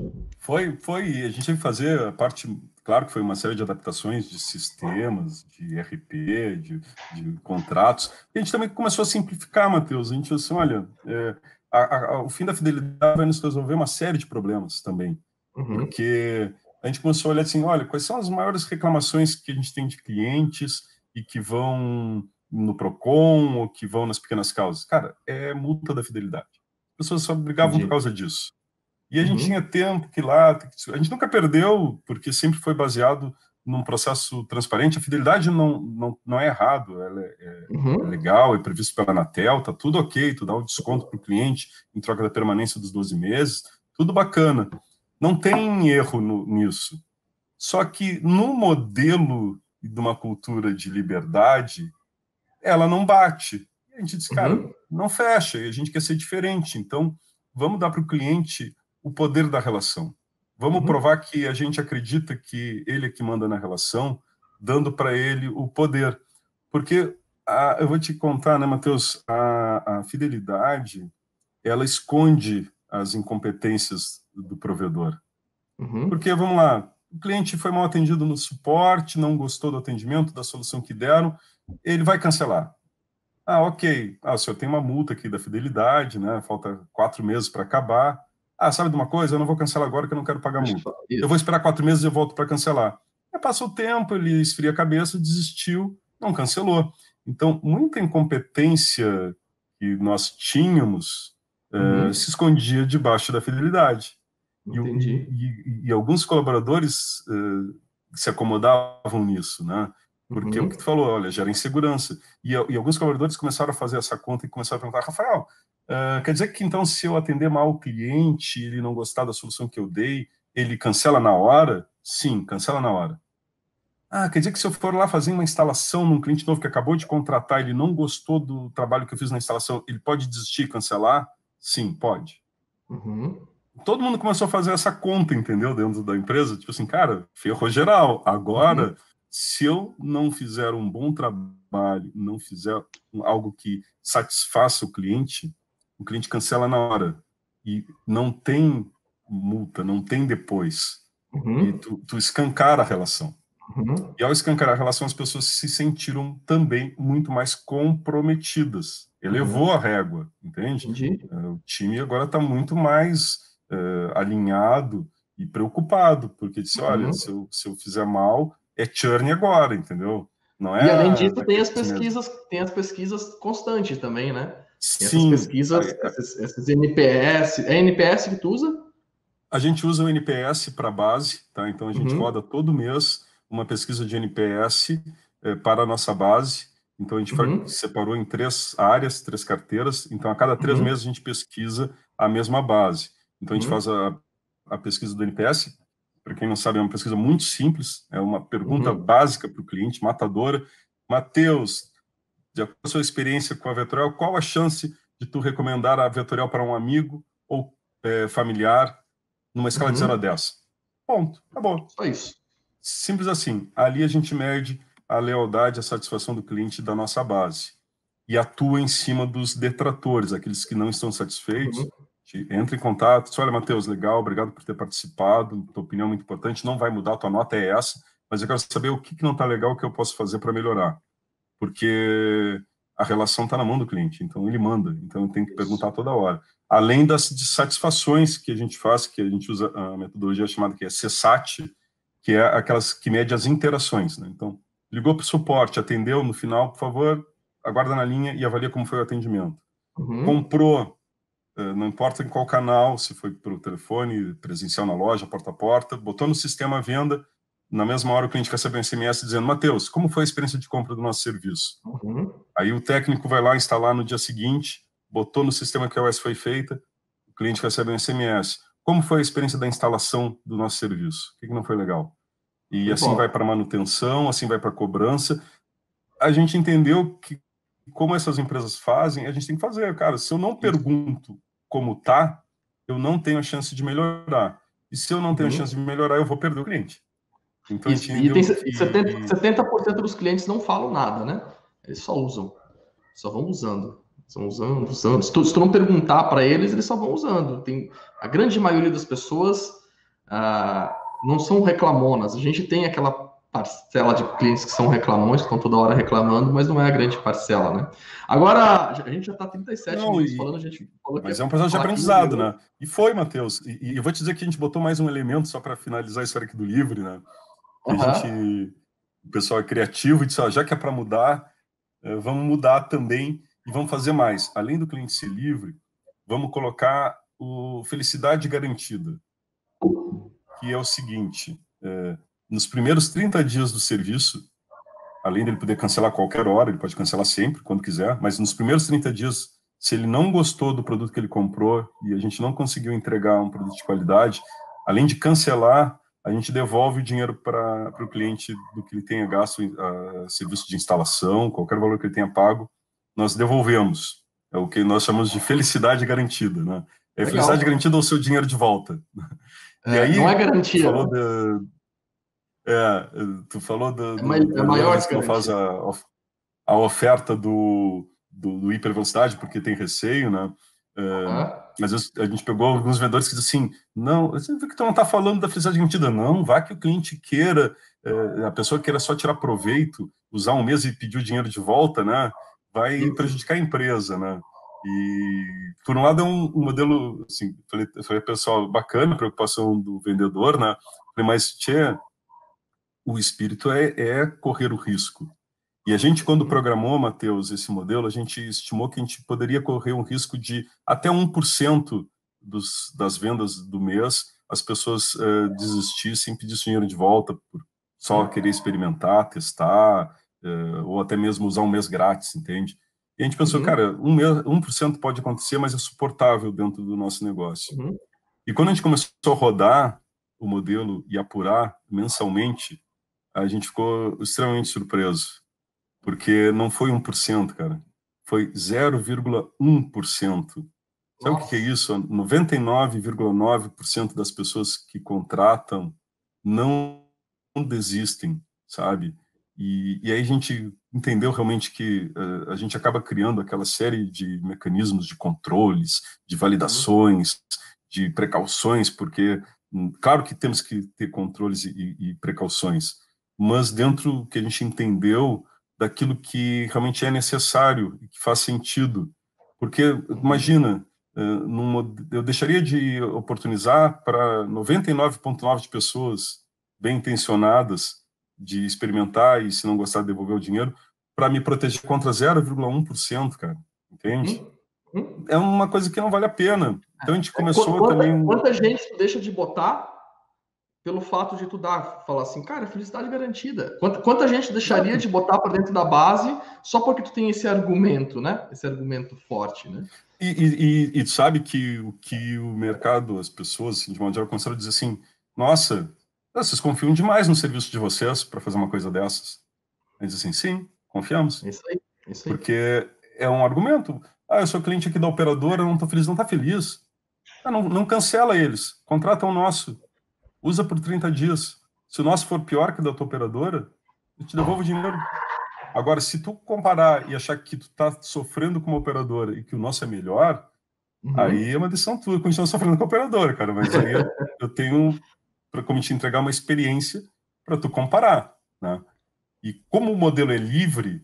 Foi, foi, a gente teve que fazer a parte, claro que foi uma série de adaptações de sistemas, de E R P, de, de contratos, e a gente também começou a simplificar, Matheus, a gente disse assim, olha, é, a, a, o fim da fidelidade vai nos resolver uma série de problemas também, uhum. porque a gente começou a olhar assim, olha, quais são as maiores reclamações que a gente tem de clientes e que vão no Procon ou que vão nas pequenas causas? Cara, é multa da fidelidade. As pessoas só brigavam Entendi. Por causa disso. E a gente uhum. tinha tempo que lá... A gente nunca perdeu, porque sempre foi baseado num processo transparente. A fidelidade não, não, não é errado, ela é, é, uhum. é legal, é previsto pela Anatel, tá tudo ok, tu dá um desconto para o cliente em troca da permanência dos doze meses, tudo bacana. Não tem erro no, nisso. Só que no modelo de uma cultura de liberdade, ela não bate. E a gente diz, cara, uhum. não fecha, e a gente quer ser diferente. Então, vamos dar para o cliente o poder da relação. Vamos uhum. provar que a gente acredita que ele é que manda na relação, dando para ele o poder. Porque, a, eu vou te contar, né, Matheus, a, a fidelidade, ela esconde as incompetências do provedor. Uhum. Porque, vamos lá, o cliente foi mal atendido no suporte, não gostou do atendimento, da solução que deram, ele vai cancelar. Ah, ok, ah, o senhor tem uma multa aqui da fidelidade, né? Falta quatro meses para acabar. Ah, sabe de uma coisa? Eu não vou cancelar agora que eu não quero pagar multa. Eu vou esperar quatro meses e eu volto para cancelar. Aí passou o tempo, ele esfria a cabeça, desistiu, não cancelou. Então, muita incompetência que nós tínhamos uhum. uh, se escondia debaixo da fidelidade. Entendi. E, e, e alguns colaboradores uh, se acomodavam nisso, né? Porque uhum. o que tu falou, olha, gera insegurança. E, e alguns colaboradores começaram a fazer essa conta e começaram a perguntar, Rafael, uh, quer dizer que então se eu atender mal o cliente, ele não gostar da solução que eu dei, ele cancela na hora? Sim, cancela na hora. Ah, quer dizer que se eu for lá fazer uma instalação num cliente novo que acabou de contratar, ele não gostou do trabalho que eu fiz na instalação, ele pode desistir e cancelar? Sim, pode. Uhum. todo mundo começou a fazer essa conta, entendeu? Dentro da empresa, tipo assim, cara, ferrou geral. Agora, uhum. se eu não fizer um bom trabalho, não fizer algo que satisfaça o cliente, o cliente cancela na hora. E não tem multa, não tem depois. Uhum. E tu, tu escancara a relação. Uhum. E ao escancarar a relação, as pessoas se sentiram também muito mais comprometidas. Elevou uhum. a régua, entende? Entendi. O time agora está muito mais uh, alinhado e preocupado, porque disse, uhum. olha, se eu, se eu fizer mal, é churn agora, entendeu? Não é. E além disso, tem as pesquisas, mesmo. tem as pesquisas constantes também, né? Tem Sim. essas pesquisas, é, esses, esses N P S. É N P S que tu usa? A gente usa o N P S para base, tá? Então a gente uhum. roda todo mês uma pesquisa de N P S eh, para a nossa base. Então a gente uhum. separou em três áreas, três carteiras. Então a cada três uhum. meses a gente pesquisa a mesma base. Então a gente uhum. faz a, a pesquisa do N P S. Para quem não sabe, é uma pesquisa muito simples. É uma pergunta uhum. básica para o cliente, matadora. Matheus, de acordo com a sua experiência com a Vetorial, qual a chance de tu recomendar a Vetorial para um amigo ou eh, familiar numa escala uhum. de zero a dez? Ponto. Acabou. Só isso. Simples assim. Ali a gente mede a lealdade, a satisfação do cliente da nossa base. E atua em cima dos detratores, aqueles que não estão satisfeitos. Uhum. Entra em contato. Diz, olha, Matheus, legal, obrigado por ter participado. Tua opinião é muito importante. Não vai mudar, tua nota é essa. Mas eu quero saber o que, que não está legal, o que eu posso fazer para melhorar. Porque a relação está na mão do cliente. Então, ele manda. Então, eu tenho que perguntar toda hora. Além das satisfações que a gente faz, que a gente usa a metodologia chamada que é C SAT, que é aquelas que mede as interações, né? Então, ligou para o suporte, atendeu, no final, por favor, aguarda na linha e avalia como foi o atendimento. Uhum. Comprou, não importa em qual canal, se foi pelo telefone, presencial na loja, porta a porta, botou no sistema a venda, na mesma hora o cliente recebe um S M S dizendo, Matheus, como foi a experiência de compra do nosso serviço? Uhum. Aí o técnico vai lá instalar no dia seguinte, botou no sistema que a O S foi feita, o cliente recebe um S M S. Como foi a experiência da instalação do nosso serviço? O que não foi legal? E foi assim bom. Vai para manutenção, assim vai para cobrança. A gente entendeu que, como essas empresas fazem, a gente tem que fazer. Cara, se eu não pergunto como tá, eu não tenho a chance de melhorar. E se eu não tenho uhum. a chance de melhorar, eu vou perder o cliente. Então, Isso, a gente entendeu e tem que... setenta, setenta por cento dos clientes não falam nada, né? Eles só usam. Só vão usando. Só usando, usando. Se tu, se tu não perguntar para eles, eles só vão usando. Tem, a grande maioria das pessoas ah, não são reclamonas. A gente tem aquela parcela de clientes que são reclamões, que estão toda hora reclamando, mas não é a grande parcela, né? Agora, a gente já está trinta e sete não, minutos e... falando, a gente falou que Mas é um processo de aprendizado, né? E foi, Matheus. E, e eu vou te dizer que a gente botou mais um elemento só para finalizar a história aqui do livre, né? Que uhum. a gente, o pessoal é criativo e disse, ó, já que é para mudar, vamos mudar também e vamos fazer mais. Além do cliente ser livre, vamos colocar o felicidade garantida, que é o seguinte, é, nos primeiros trinta dias do serviço, além dele poder cancelar a qualquer hora, ele pode cancelar sempre, quando quiser, mas nos primeiros trinta dias, se ele não gostou do produto que ele comprou e a gente não conseguiu entregar um produto de qualidade, além de cancelar, a gente devolve o dinheiro para o cliente do que ele tenha gasto em uh, serviço de instalação, qualquer valor que ele tenha pago, nós devolvemos. É o que nós chamamos de felicidade garantida, né? É Legal. Felicidade garantida ou seu dinheiro de volta. É, e aí, não é garantia. Tu falou da, é, tu falou do, é, mai, do, é maior que não faz a, a oferta do, do, do hipervelocidade porque tem receio, né? É, uhum. Às vezes a gente pegou alguns vendedores que dizem assim, não, você vê que tu não está falando da felicidade garantida, não, vai que o cliente queira, é, a pessoa queira só tirar proveito, usar um mês e pedir o dinheiro de volta, né? Vai Isso. prejudicar a empresa, né? E, por um lado, é um, um modelo, assim, falei, falei, pessoal, bacana, a preocupação do vendedor, né? Falei, mas, tchê, o espírito é, é correr o risco. E a gente, quando programou, Matheus, esse modelo, a gente estimou que a gente poderia correr um risco de até um por cento dos, das vendas do mês as pessoas uh, desistissem, pedissem dinheiro de volta por só querer experimentar, testar, uh, ou até mesmo usar um mês grátis, entende? E a gente pensou, uhum. cara, um, mês, um por cento pode acontecer, mas é suportável dentro do nosso negócio. Uhum. E quando a gente começou a rodar o modelo e apurar mensalmente, a gente ficou extremamente surpreso. Porque não foi um por cento, cara. Foi zero vírgula um por cento Sabe o que que é isso? noventa e nove vírgula nove por cento das pessoas que contratam não desistem, sabe? E, e aí a gente entendeu realmente que uh, a gente acaba criando aquela série de mecanismos de controles, de validações, de precauções, porque, hum, claro que temos que ter controles e, e precauções, mas dentro do que a gente entendeu daquilo que realmente é necessário e que faz sentido. Porque, imagina, uh, numa, eu deixaria de oportunizar para noventa e nove vírgula nove por cento de pessoas bem intencionadas de experimentar e, se não gostar, devolver o dinheiro, para me proteger contra zero vírgula um por cento, cara, entende? Hum? Hum? É uma coisa que não vale a pena. Então a gente começou quanta, também... Quanta gente tu deixa de botar pelo fato de tu dar, falar assim, cara, felicidade garantida. Quanta, quanta gente deixaria Exato. de botar para dentro da base só porque tu tem esse argumento, né? Esse argumento forte, né? E, e, e tu sabe que o que o mercado, as pessoas, assim, de modo geral, começaram a dizer assim, nossa, vocês confiam demais no serviço de vocês para fazer uma coisa dessas. Eles dizem assim, sim, confiamos. Isso aí, isso aí. Porque é um argumento. Ah, eu sou cliente aqui da operadora, não estou feliz. Não está feliz? Ah, não, não cancela eles. Contrata o nosso. Usa por trinta dias. Se o nosso for pior que o da tua operadora, eu te devolvo o dinheiro. Agora, se tu comparar e achar que tu está sofrendo com uma operadora e que o nosso é melhor, uhum. aí é uma decisão tua. Eu continuo sofrendo com a operadora, cara. Mas aí eu, eu tenho para como te entregar uma experiência para tu comparar, né? E como o modelo é livre,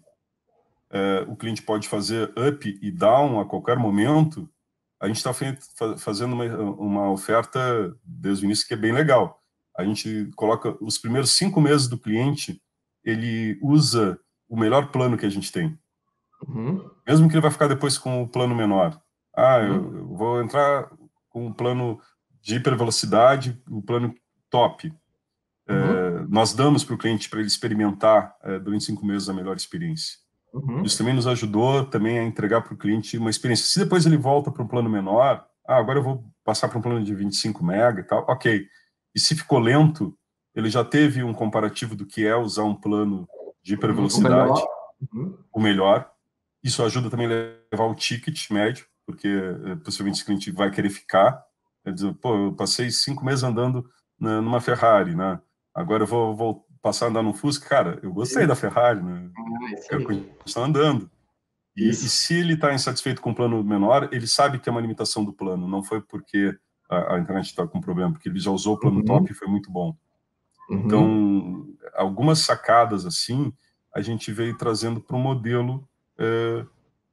é, o cliente pode fazer up e down a qualquer momento, a gente está fazendo uma, uma oferta desde o início que é bem legal. A gente coloca os primeiros cinco meses do cliente, ele usa o melhor plano que a gente tem. Uhum. Mesmo que ele vai ficar depois com o plano menor. Ah, uhum. eu, eu vou entrar com um plano de hipervelocidade, o um plano top. Uhum. É, nós damos para o cliente para ele experimentar é, durante cinco meses a melhor experiência. Uhum. Isso também nos ajudou também a entregar para o cliente uma experiência. Se depois ele volta para um plano menor, ah, agora eu vou passar para um plano de vinte e cinco mega e tal, ok. E se ficou lento, ele já teve um comparativo do que é usar um plano de hipervelocidade, o melhor. Uhum. o melhor. Isso ajuda também a levar o ticket médio, porque possivelmente esse cliente vai querer ficar. Quer dizer, pô, eu passei cinco meses andando na, numa Ferrari, né? Agora eu vou, vou passar a andar no Fusca. Cara, eu gostei da Ferrari, né? Ah, quero continuar andando. E, e se ele está insatisfeito com o plano menor, ele sabe que é uma limitação do plano, não foi porque a, a internet está com problema, porque ele já usou o plano uhum. top e foi muito bom. Uhum. Então, algumas sacadas assim, a gente veio trazendo para o modelo é,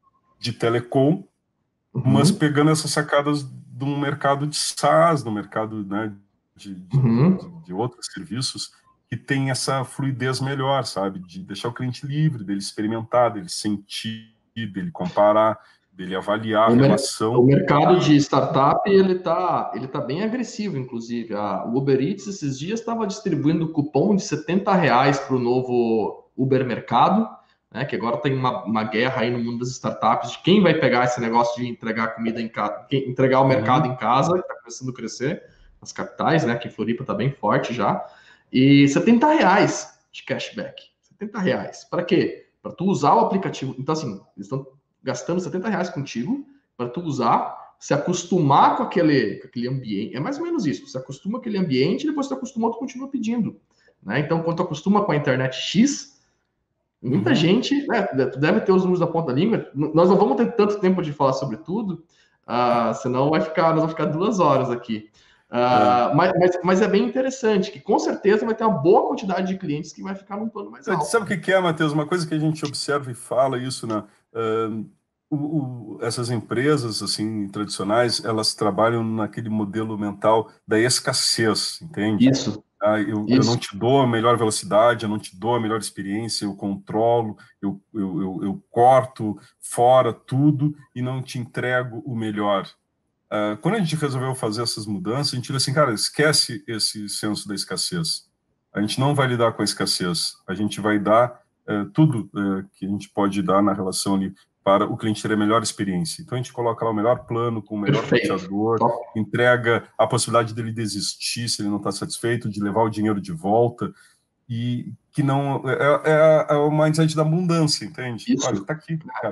de telecom, uhum. mas pegando essas sacadas de um mercado de SaaS, do mercado, né, de, de, uhum. de, de outros serviços, que tem essa fluidez melhor, sabe? De deixar o cliente livre, dele experimentar, dele sentir, dele comparar, dele avaliar o a relação. O mercado de startup, ele está ele tá bem agressivo, inclusive. A, o Uber Eats, esses dias, estava distribuindo cupom de setenta reais para o novo Uber Mercado, né, que agora tem uma, uma guerra aí no mundo das startups de quem vai pegar esse negócio de entregar comida em casa, entregar o mercado uhum. em casa, que está começando a crescer nas capitais, né, que em Floripa está bem forte já. E setenta reais de cashback. setenta reais. Para quê? Para tu usar o aplicativo. Então, assim, eles estão gastando setenta reais contigo para tu usar, se acostumar com aquele, com aquele ambiente. É mais ou menos isso. Você acostuma com aquele ambiente e depois tu acostumou, tu continua pedindo. Né? Então, quando tu acostuma com a internet X, muita uhum. gente, né, tu deve ter os números da ponta da língua. Nós não vamos ter tanto tempo de falar sobre tudo, uh, senão vai ficar, nós vamos ficar duas horas aqui. Uh, é. Mas, mas, mas é bem interessante, que com certeza vai ter uma boa quantidade de clientes que vai ficar num plano mais alto. Sabe o que é, Matheus? Uma coisa que a gente observa e fala isso, né? Uh, o, o, essas empresas assim tradicionais, elas trabalham naquele modelo mental da escassez, entende? Isso. Ah, eu, isso. eu não te dou a melhor velocidade, eu não te dou a melhor experiência, eu controlo, eu, eu, eu, eu corto fora tudo e não te entrego o melhor. Uh, quando a gente resolveu fazer essas mudanças, a gente disse assim, cara, esquece esse senso da escassez. A gente não vai lidar com a escassez. A gente vai dar uh, tudo uh, que a gente pode dar na relação ali para o cliente ter a melhor experiência. Então, a gente coloca lá o melhor plano, com o melhor fatiador, entrega a possibilidade dele desistir se ele não está satisfeito, de levar o dinheiro de volta, e que não... É, é, é o mindset da abundância, entende? Isso. Olha, está aqui, cara.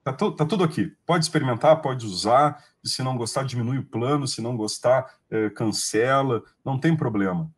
tá, tu, tá tudo aqui. Pode experimentar, pode usar, e se não gostar, diminui o plano, se não gostar, é, cancela, não tem problema.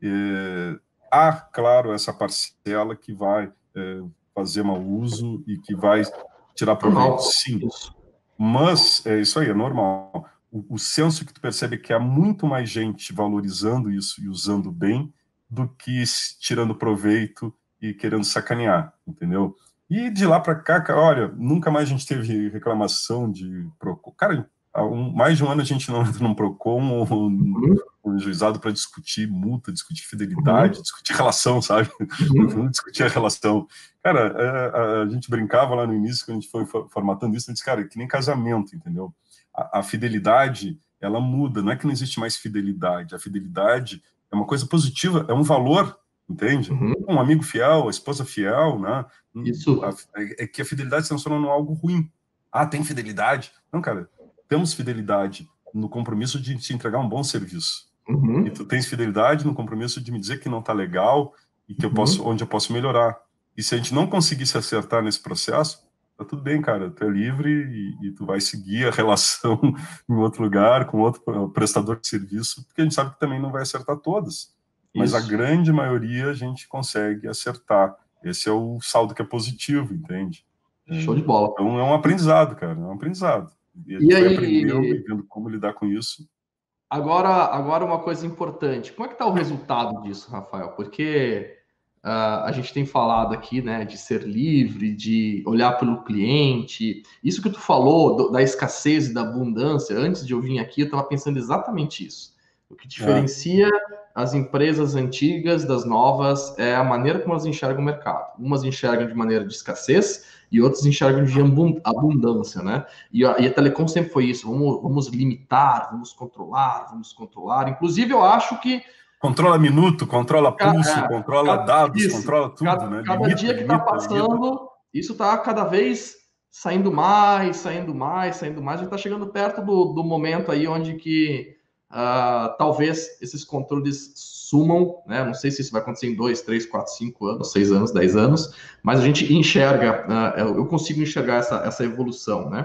É, há, claro, essa parcela que vai é, fazer mau uso e que vai tirar proveito, Normal. sim. Isso. Mas, é isso aí, é normal. O, o senso que tu percebe é que há muito mais gente valorizando isso e usando bem do que tirando proveito e querendo sacanear, entendeu? E de lá para cá, cara, olha, nunca mais a gente teve reclamação de Procon. Cara, há um, mais de um ano a gente não entra num Procon ou Uhum. um juizado para discutir multa, discutir fidelidade, Uhum. discutir relação, sabe? Uhum. Não discutir a relação. Cara, a, a gente brincava lá no início, quando a gente foi formatando isso, a gente disse, cara, é que nem casamento, entendeu? A, a fidelidade, ela muda, não é que não existe mais fidelidade. A fidelidade é uma coisa positiva, é um valor, entende? Uhum. Um amigo fiel, a esposa fiel, né? Isso. É que a fidelidade se transforma em algo ruim. Ah, tem fidelidade? Não, cara, temos fidelidade no compromisso de te entregar um bom serviço. Uhum. E tu tens fidelidade no compromisso de me dizer que não está legal e que eu posso, Uhum. onde eu posso melhorar. E se a gente não conseguir se acertar nesse processo, tá tudo bem, cara, tu é livre e, e tu vai seguir a relação em outro lugar, com outro prestador de serviço, porque a gente sabe que também não vai acertar todas. Mas a Isso. grande maioria a gente consegue acertar. Esse é o saldo que é positivo, entende? Show de bola. Então é um aprendizado, cara, é um aprendizado. E a E gente vai aprendendo e aí, vendo como lidar com isso. agora, agora uma coisa importante. Como é que está o resultado disso, Rafael? Porque uh, a gente tem falado aqui, né, de ser livre, de olhar pelo cliente. Isso que tu falou do, da escassez e da abundância, antes de eu vir aqui, eu estava pensando exatamente isso. O que É. diferencia as empresas antigas das novas é a maneira como elas enxergam o mercado. Umas enxergam de maneira de escassez e outras enxergam de abundância, né? E a, e a Telecom sempre foi isso. Vamos, vamos limitar, vamos controlar, vamos controlar. Inclusive, eu acho que Controla minuto, controla pulso, é, controla cada, dados, isso, controla tudo, cada, né? cada Limita, dia que está limita, limita. passando, isso está cada vez saindo mais, saindo mais, saindo mais. A gente está chegando perto do, do momento aí onde que uh, talvez esses controles sumam, né? Não sei se isso vai acontecer em dois, três, quatro, cinco anos, seis anos, dez anos, mas a gente enxerga, uh, eu consigo enxergar essa, essa evolução, né?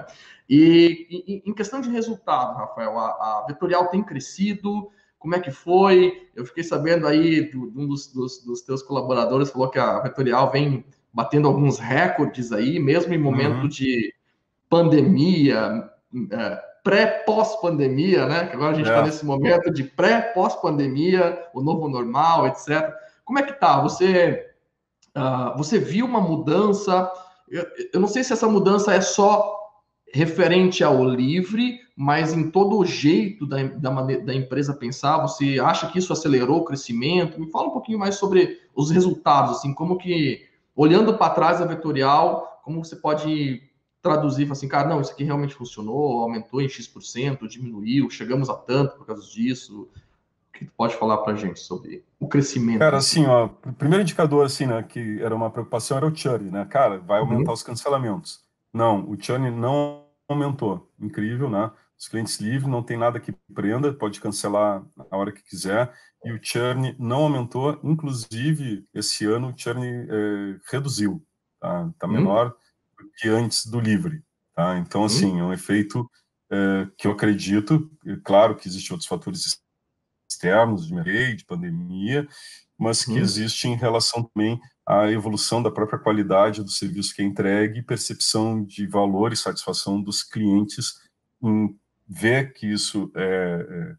E, e em questão de resultado, Rafael, a, a Vetorial tem crescido. Como é que foi? Eu fiquei sabendo aí de um dos, dos, dos teus colaboradores, falou que a Vetorial vem batendo alguns recordes aí, mesmo em momento Uhum. de pandemia, é, pré-pós-pandemia, né? Que agora a gente está É. nesse momento de pré-pós-pandemia, o novo normal, etcétera. Como é que tá? Você, uh, você viu uma mudança? Eu, eu não sei se essa mudança é só referente ao livre, mas em todo o jeito da, da, maneira, da empresa pensar, você acha que isso acelerou o crescimento? Me fala um pouquinho mais sobre os resultados, assim, como que, olhando para trás a Vetorial, como você pode traduzir, assim, cara, não, isso aqui realmente funcionou, aumentou em X por cento, diminuiu, chegamos a tanto por causa disso. O que tu pode falar para a gente sobre o crescimento Cara, em si? assim, ó, o primeiro indicador, assim, né, que era uma preocupação era o churn, né? Cara, vai aumentar Uhum, os cancelamentos. Não, o churn não aumentou. Incrível, né? Os clientes livres, não tem nada que prenda, pode cancelar a hora que quiser. E o churn não aumentou, inclusive, esse ano o churn é, reduziu, tá? Tá uhum, menor do que antes do livre, tá? Então, uhum, assim, é um efeito é, que eu acredito, é claro que existem outros fatores externos, de mercado, de pandemia, mas que uhum, existe em relação também à evolução da própria qualidade do serviço que é entregue e percepção de valor e satisfação dos clientes em ver que isso é,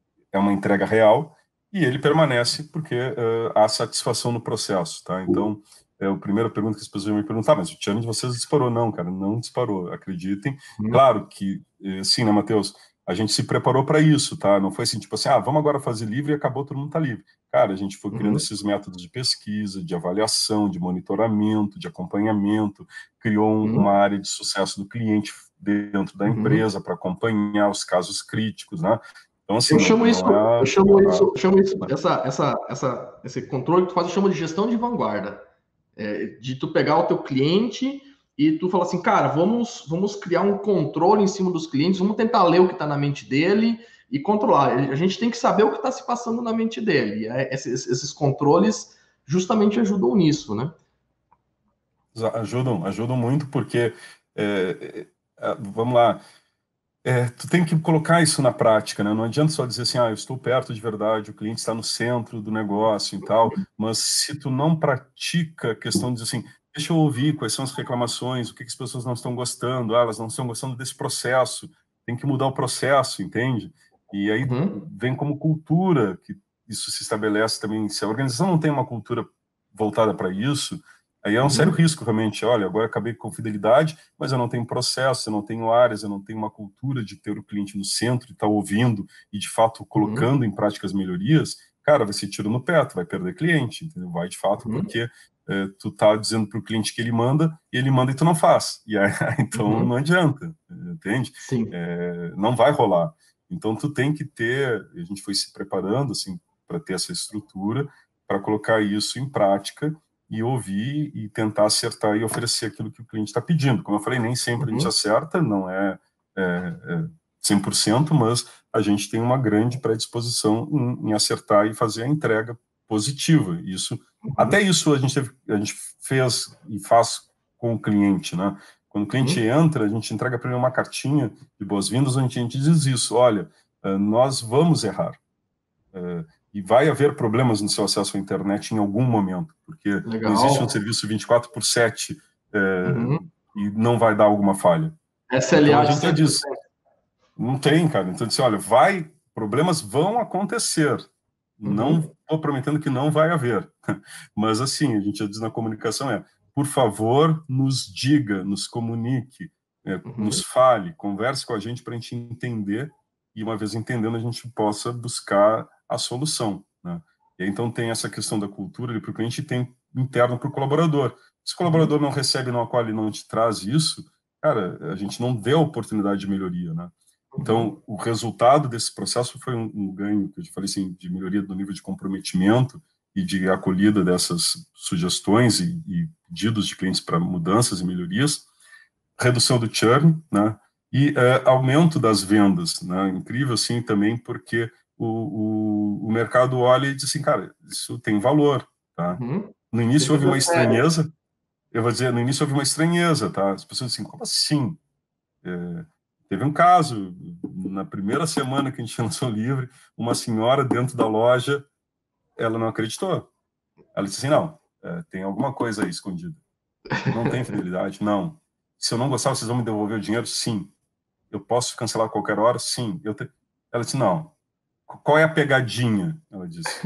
é uma entrega real e ele permanece porque uh, há satisfação no processo, tá? Então, é a primeira pergunta que as pessoas me perguntam, ah, mas o churn de vocês disparou? Não, cara, não disparou, acreditem. uhum, Claro que, sim, né, Matheus? A gente se preparou para isso, tá? Não foi assim, tipo assim, ah, vamos agora fazer livre e acabou, todo mundo tá livre. Cara, a gente foi criando uhum, esses métodos de pesquisa, de avaliação, de monitoramento, de acompanhamento, criou um, uma uhum, área de sucesso do cliente dentro da uhum. empresa para acompanhar os casos críticos, né? Então, assim, Eu não, chamo isso, não é a, eu chamo a, isso, eu chamo isso, a, essa, essa, essa, esse controle que tu faz, eu chamo de gestão de vanguarda. É, de tu pegar o teu cliente e tu falar assim, cara, vamos, vamos criar um controle em cima dos clientes, vamos tentar ler o que está na mente dele e controlar. A gente tem que saber o que está se passando na mente dele. E esses, esses controles justamente ajudam nisso, né? ajudam, ajudam muito porque é, é, vamos lá, é, tu tem que colocar isso na prática, né? Não adianta só dizer assim, ah, eu estou perto de verdade, o cliente está no centro do negócio e tal, mas se tu não pratica a questão de dizer assim, deixa eu ouvir quais são as reclamações, o que, que as pessoas não estão gostando, ah, elas não estão gostando desse processo, tem que mudar o processo, entende? E aí Uhum. vem como cultura que isso se estabelece também. Se a organização não tem uma cultura voltada para isso, aí é um sério Uhum. risco, realmente. Olha, agora eu acabei com fidelidade, mas eu não tenho processo, eu não tenho áreas, eu não tenho uma cultura de ter o cliente no centro e estar tá ouvindo e, de fato, Uhum. colocando em prática as melhorias. Cara, vai ser tiro no pé, tu vai perder cliente, entendeu? Vai, de fato, Uhum. porque é, tu tá dizendo para o cliente que ele manda, e ele manda e tu não faz. E aí, então, Uhum. não adianta, entende? Sim. É, não vai rolar. Então, tu tem que ter, a gente foi se preparando, assim, para ter essa estrutura, para colocar isso em prática e ouvir e tentar acertar e oferecer aquilo que o cliente está pedindo. Como eu falei, nem sempre a gente Uhum. acerta, não é, é, é cem por cento, mas a gente tem uma grande predisposição em, em acertar e fazer a entrega positiva. Isso, até Uhum. isso a gente, teve, a gente fez e faz com o cliente, né? Quando o cliente Uhum. entra, a gente entrega para ele uma cartinha de boas-vindas, onde a gente diz isso, olha, nós vamos errar. E vai haver problemas no seu acesso à internet em algum momento, porque não existe um Legal. serviço vinte e quatro por sete é, Uhum. e não vai dar alguma falha. Então a S L A de gente já cem por diz, cento. não tem, cara. Então disse, olha, vai, problemas vão acontecer. Não Uhum. estou prometendo que não vai haver. Mas assim, a gente já diz na comunicação é, por favor, nos diga, nos comunique, é, nos Uhum. fale, converse com a gente para a gente entender e uma vez entendendo a gente possa buscar a solução, né? E aí, então tem essa questão da cultura para o cliente e tem interno para o colaborador. Se o colaborador Uhum. não recebe, não acolhe, não te traz isso, cara, a gente não vê a oportunidade de melhoria, né? Uhum. Então, o resultado desse processo foi um, um ganho, que eu te falei assim, de melhoria do nível de comprometimento e de acolhida dessas sugestões e, e pedidos de clientes para mudanças e melhorias, redução do churn, né? E é, aumento das vendas, né? Incrível, assim, também, porque o, o, o mercado olha e diz assim, cara, isso tem valor, tá? Uhum. No Tem início houve coisa uma séria. estranheza, eu vou dizer, no início houve uma estranheza, tá? As pessoas assim, como assim? É, teve um caso, na primeira semana que a gente lançou o livro, uma senhora dentro da loja, ela não acreditou. Ela disse assim, não, é, tem alguma coisa aí escondida. Não tem fidelidade? Não. Se eu não gostar, vocês vão me devolver o dinheiro? Sim. Eu posso cancelar a qualquer hora? Sim. Eu te... Ela disse, não. Qual é a pegadinha? Ela disse,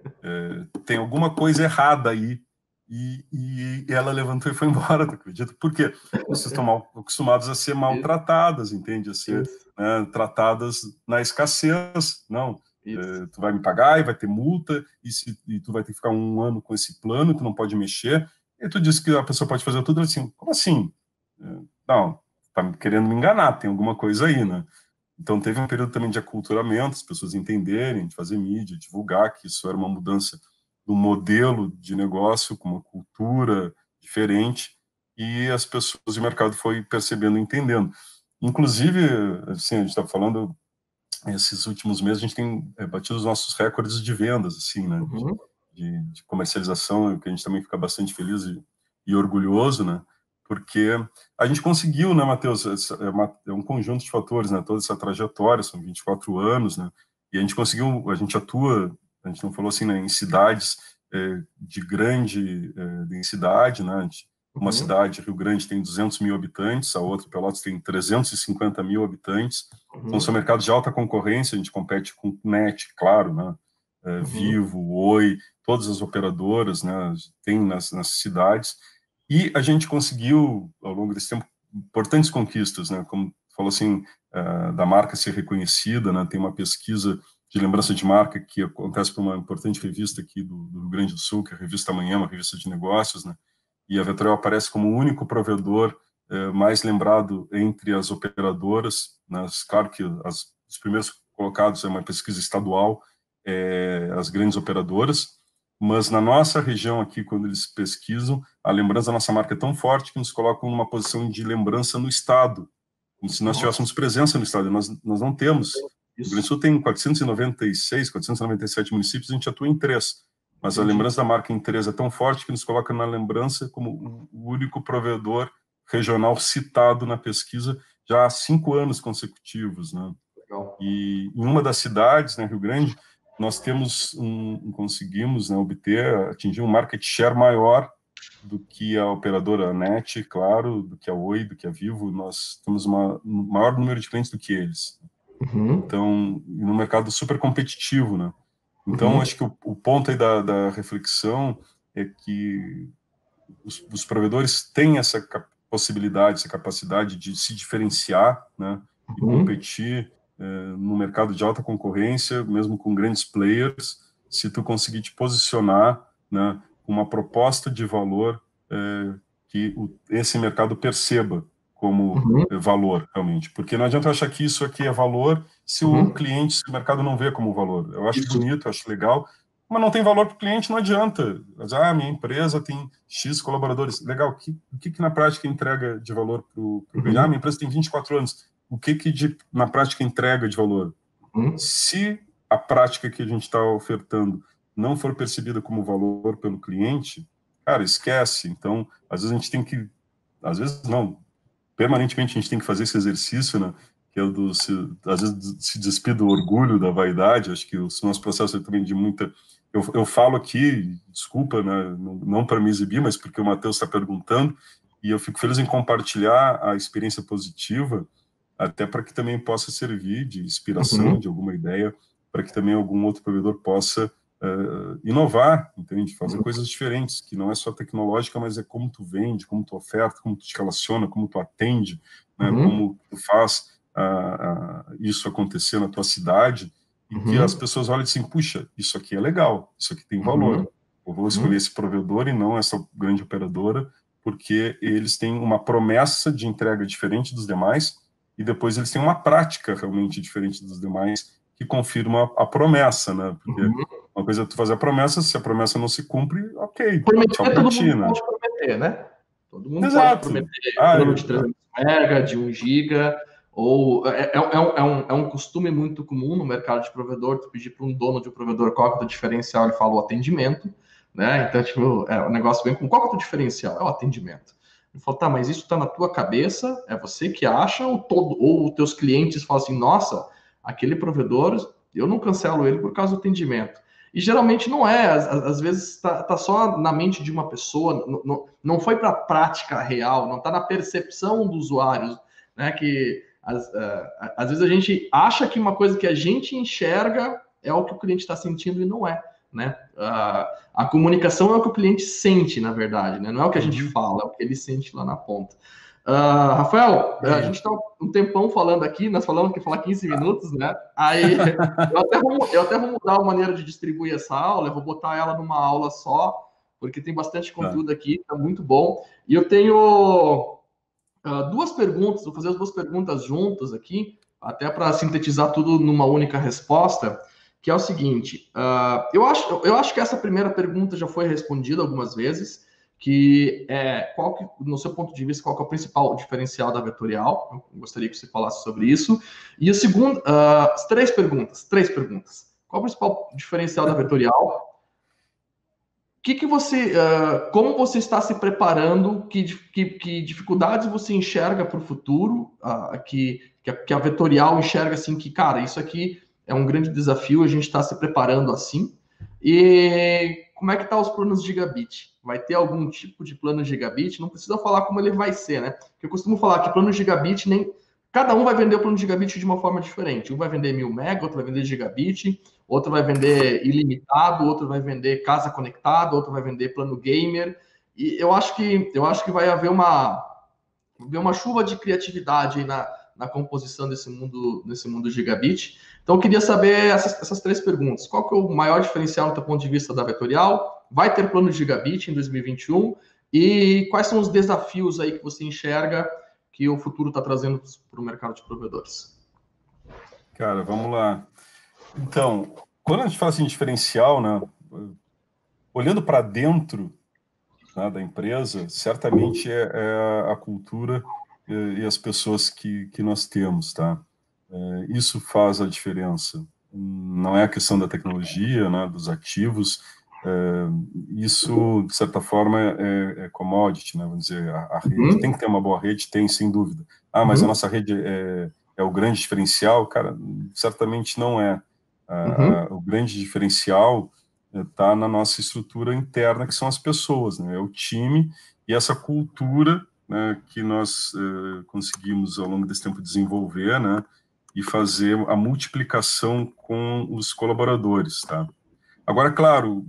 é, tem alguma coisa errada aí. E, e ela levantou e foi embora, tu acredita? Por quê? Vocês estão mal acostumados a ser Isso. maltratadas, entende? A ser, Isso. né, tratadas na escassez. Não, Isso. é, tu vai me pagar e vai ter multa, e, se, e tu vai ter que ficar um ano com esse plano, tu não pode mexer. E tu disse que a pessoa pode fazer tudo, assim, como assim? É, não, tá querendo me enganar, tem alguma coisa aí, né? Então teve um período também de aculturamento, as pessoas entenderem, de fazer mídia, divulgar que isso era uma mudança do modelo de negócio, com uma cultura diferente, e as pessoas do mercado foi percebendo e entendendo. Inclusive, assim, a gente está falando, esses últimos meses a gente tem é, batido os nossos recordes de vendas, assim, né, de, Uhum. de, de comercialização, que a gente também fica bastante feliz e, e orgulhoso, né, porque a gente conseguiu, né, Matheus, é, uma, é um conjunto de fatores, né, toda essa trajetória, são vinte e quatro anos, né, e a gente conseguiu, a gente atua, a gente não falou assim, né, em cidades é, de grande é, densidade, né, a gente, uma Uhum. cidade, Rio Grande, tem duzentos mil habitantes, a outra, Pelotas, tem trezentos e cinquenta mil habitantes, então são Uhum. mercados de alta concorrência, a gente compete com Net, claro, né, é, Uhum. Vivo, Oi, todas as operadoras, né, tem nas, nas cidades, e a gente conseguiu, ao longo desse tempo, importantes conquistas, né? Como falou assim, uh, da marca ser reconhecida, né? Tem uma pesquisa de lembrança de marca que acontece por uma importante revista aqui do, do Rio Grande do Sul, que é a Revista Amanhã, uma revista de negócios, né? E a Vetorel aparece como o único provedor uh, mais lembrado entre as operadoras, né? Claro que as, os primeiros colocados é uma pesquisa estadual, é, as grandes operadoras, mas na nossa região aqui, quando eles pesquisam, a lembrança da nossa marca é tão forte que nos colocam numa posição de lembrança no Estado, como se nós Nossa, tivéssemos presença no Estado. Nós, nós não temos. O Rio Grande do isso. Sul tem quatrocentos e noventa e seis, quatrocentos e noventa e sete municípios, a gente atua em três. Mas a Entendi. lembrança da marca em três é tão forte que nos coloca na lembrança como o único provedor regional citado na pesquisa já há cinco anos consecutivos, né? Legal. E em uma das cidades, né, Rio Grande, nós temos um, conseguimos, né, obter, atingir um market share maior do que a operadora NET, claro, do que a Oi, do que a Vivo. Nós temos uma, um maior número de clientes do que eles. Uhum. Então, no mercado super competitivo, né? Então, Uhum. acho que o, o ponto aí da, da reflexão é que os, os provedores têm essa possibilidade, essa capacidade de se diferenciar, né, e Uhum. competir eh, no mercado de alta concorrência, mesmo com grandes players, se tu conseguir te posicionar, né, com uma proposta de valor eh, que o, esse mercado perceba como Uhum. eh, valor, realmente. Porque não adianta eu achar que isso aqui é valor se o Uhum. cliente, se o mercado não vê como valor. Eu acho Isso. bonito, eu acho legal, mas não tem valor para o cliente, não adianta. Mas, ah, minha empresa tem X colaboradores. Legal, o que, o que, que na prática entrega de valor para o cliente? Ah, Uhum. minha empresa tem vinte e quatro anos. O que, que de, na prática entrega de valor? Uhum. Se a prática que a gente está ofertando não for percebida como valor pelo cliente, cara, esquece. Então, às vezes a gente tem que, às vezes não, permanentemente a gente tem que fazer esse exercício, né? Que é o do, se, às vezes, se despir do orgulho, da vaidade. Acho que o nosso processo é também de muita... Eu, eu falo aqui, desculpa, né, não, não para me exibir, mas porque o Matheus está perguntando, e eu fico feliz em compartilhar a experiência positiva, até para que também possa servir de inspiração, Uhum. de alguma ideia, para que também algum outro provedor possa uh, inovar, entende? Fazer Uhum. coisas diferentes, que não é só tecnológica, mas é como tu vende, como tu oferta, como tu te relaciona, como tu atende, né, Uhum. como tu faz uh, uh, isso acontecer na tua cidade, e que as Uhum. pessoas olhem assim, puxa, isso aqui é legal, isso aqui tem valor. Uhum. Eu vou escolher Uhum. esse provedor e não essa grande operadora, porque eles têm uma promessa de entrega diferente dos demais, e depois eles têm uma prática realmente diferente dos demais, que confirma a, a promessa, né? Porque Uhum. uma coisa é tu fazer a promessa, se a promessa não se cumpre, ok, tchau Prometer, pra todo ti, mundo né? pode prometer, né? Todo mundo pode Exato. prometer Ah, plano de eu, trezentos mega, de um giga, ou é, é, é, um, é, um, é um costume muito comum no mercado de provedor, tu pedir para um dono de um provedor qual é o teu diferencial, ele fala o atendimento, né? Então, tipo, é, o negócio vem com qual é o teu diferencial? É o atendimento. Ele falou, tá, mas isso está na tua cabeça, é você que acha, ou, todo, ou os teus clientes falam assim, nossa, aquele provedor, eu não cancelo ele por causa do atendimento. E geralmente não é, às, às vezes está tá só na mente de uma pessoa, não, não, não foi para a prática real, não está na percepção do usuário, né? Que às, uh, às vezes a gente acha que uma coisa que a gente enxerga é o que o cliente está sentindo e não é, né? Uh, a comunicação é o que o cliente sente, na verdade, né? Não é o que a gente uhum. fala, é o que ele sente lá na ponta. Uh, Rafael, E a aí? gente está um tempão falando aqui, nós falamos que falar quinze minutos, né? Aí eu até, vou, eu até vou mudar a maneira de distribuir essa aula, eu vou botar ela numa aula só, porque tem bastante Tá. conteúdo aqui, tá muito bom. E eu tenho uh, duas perguntas, vou fazer as duas perguntas juntas aqui, até para sintetizar tudo numa única resposta, que é o seguinte: uh, eu, acho, eu acho que essa primeira pergunta já foi respondida algumas vezes, que é qual que, no seu ponto de vista, qual que é o principal diferencial da Vetorial? Eu gostaria que você falasse sobre isso. E a segunda, uh, três perguntas, três perguntas. Qual é o principal diferencial da Vetorial? Que que você, uh, como você está se preparando? Que, que, que dificuldades você enxerga para o futuro? Uh, que, que a, que a Vetorial enxerga assim que, cara, isso aqui é um grande desafio, a gente está se preparando assim. E como é que tá os planos gigabit? Vai ter algum tipo de plano gigabit? Não precisa falar como ele vai ser, né? Porque eu costumo falar que plano gigabit nem cada um vai vender o plano gigabit de uma forma diferente. Um vai vender mil mega, outro vai vender gigabit, outro vai vender ilimitado, outro vai vender casa conectada, outro vai vender plano gamer. E eu acho que eu acho que vai haver uma ver uma chuva de criatividade aí na, na composição desse mundo, desse mundo gigabit. Então, eu queria saber essas, essas três perguntas. Qual que é o maior diferencial do teu ponto de vista da Vetorial? Vai ter plano de gigabit em dois mil e vinte e um? E quais são os desafios aí que você enxerga que o futuro está trazendo para o mercado de provedores? Cara, vamos lá. Então, quando a gente fala assim, diferencial, né, olhando para dentro, né, da empresa, certamente é, é a cultura e, e as pessoas que, que nós temos, tá? É, isso faz a diferença. Não é a questão da tecnologia, né, dos ativos, Isso, de certa forma, é, é commodity, né? Vamos dizer, a, a rede Uhum. tem que ter uma boa rede, tem, sem dúvida. Ah, mas Uhum. a nossa rede é, é o grande diferencial? Cara, certamente não é. Uhum. A, a, o grande diferencial está na nossa estrutura interna, que são as pessoas, né? É o time e essa cultura, né, que nós eh, conseguimos, ao longo desse tempo, desenvolver, né? E fazer a multiplicação com os colaboradores, tá? Agora, claro,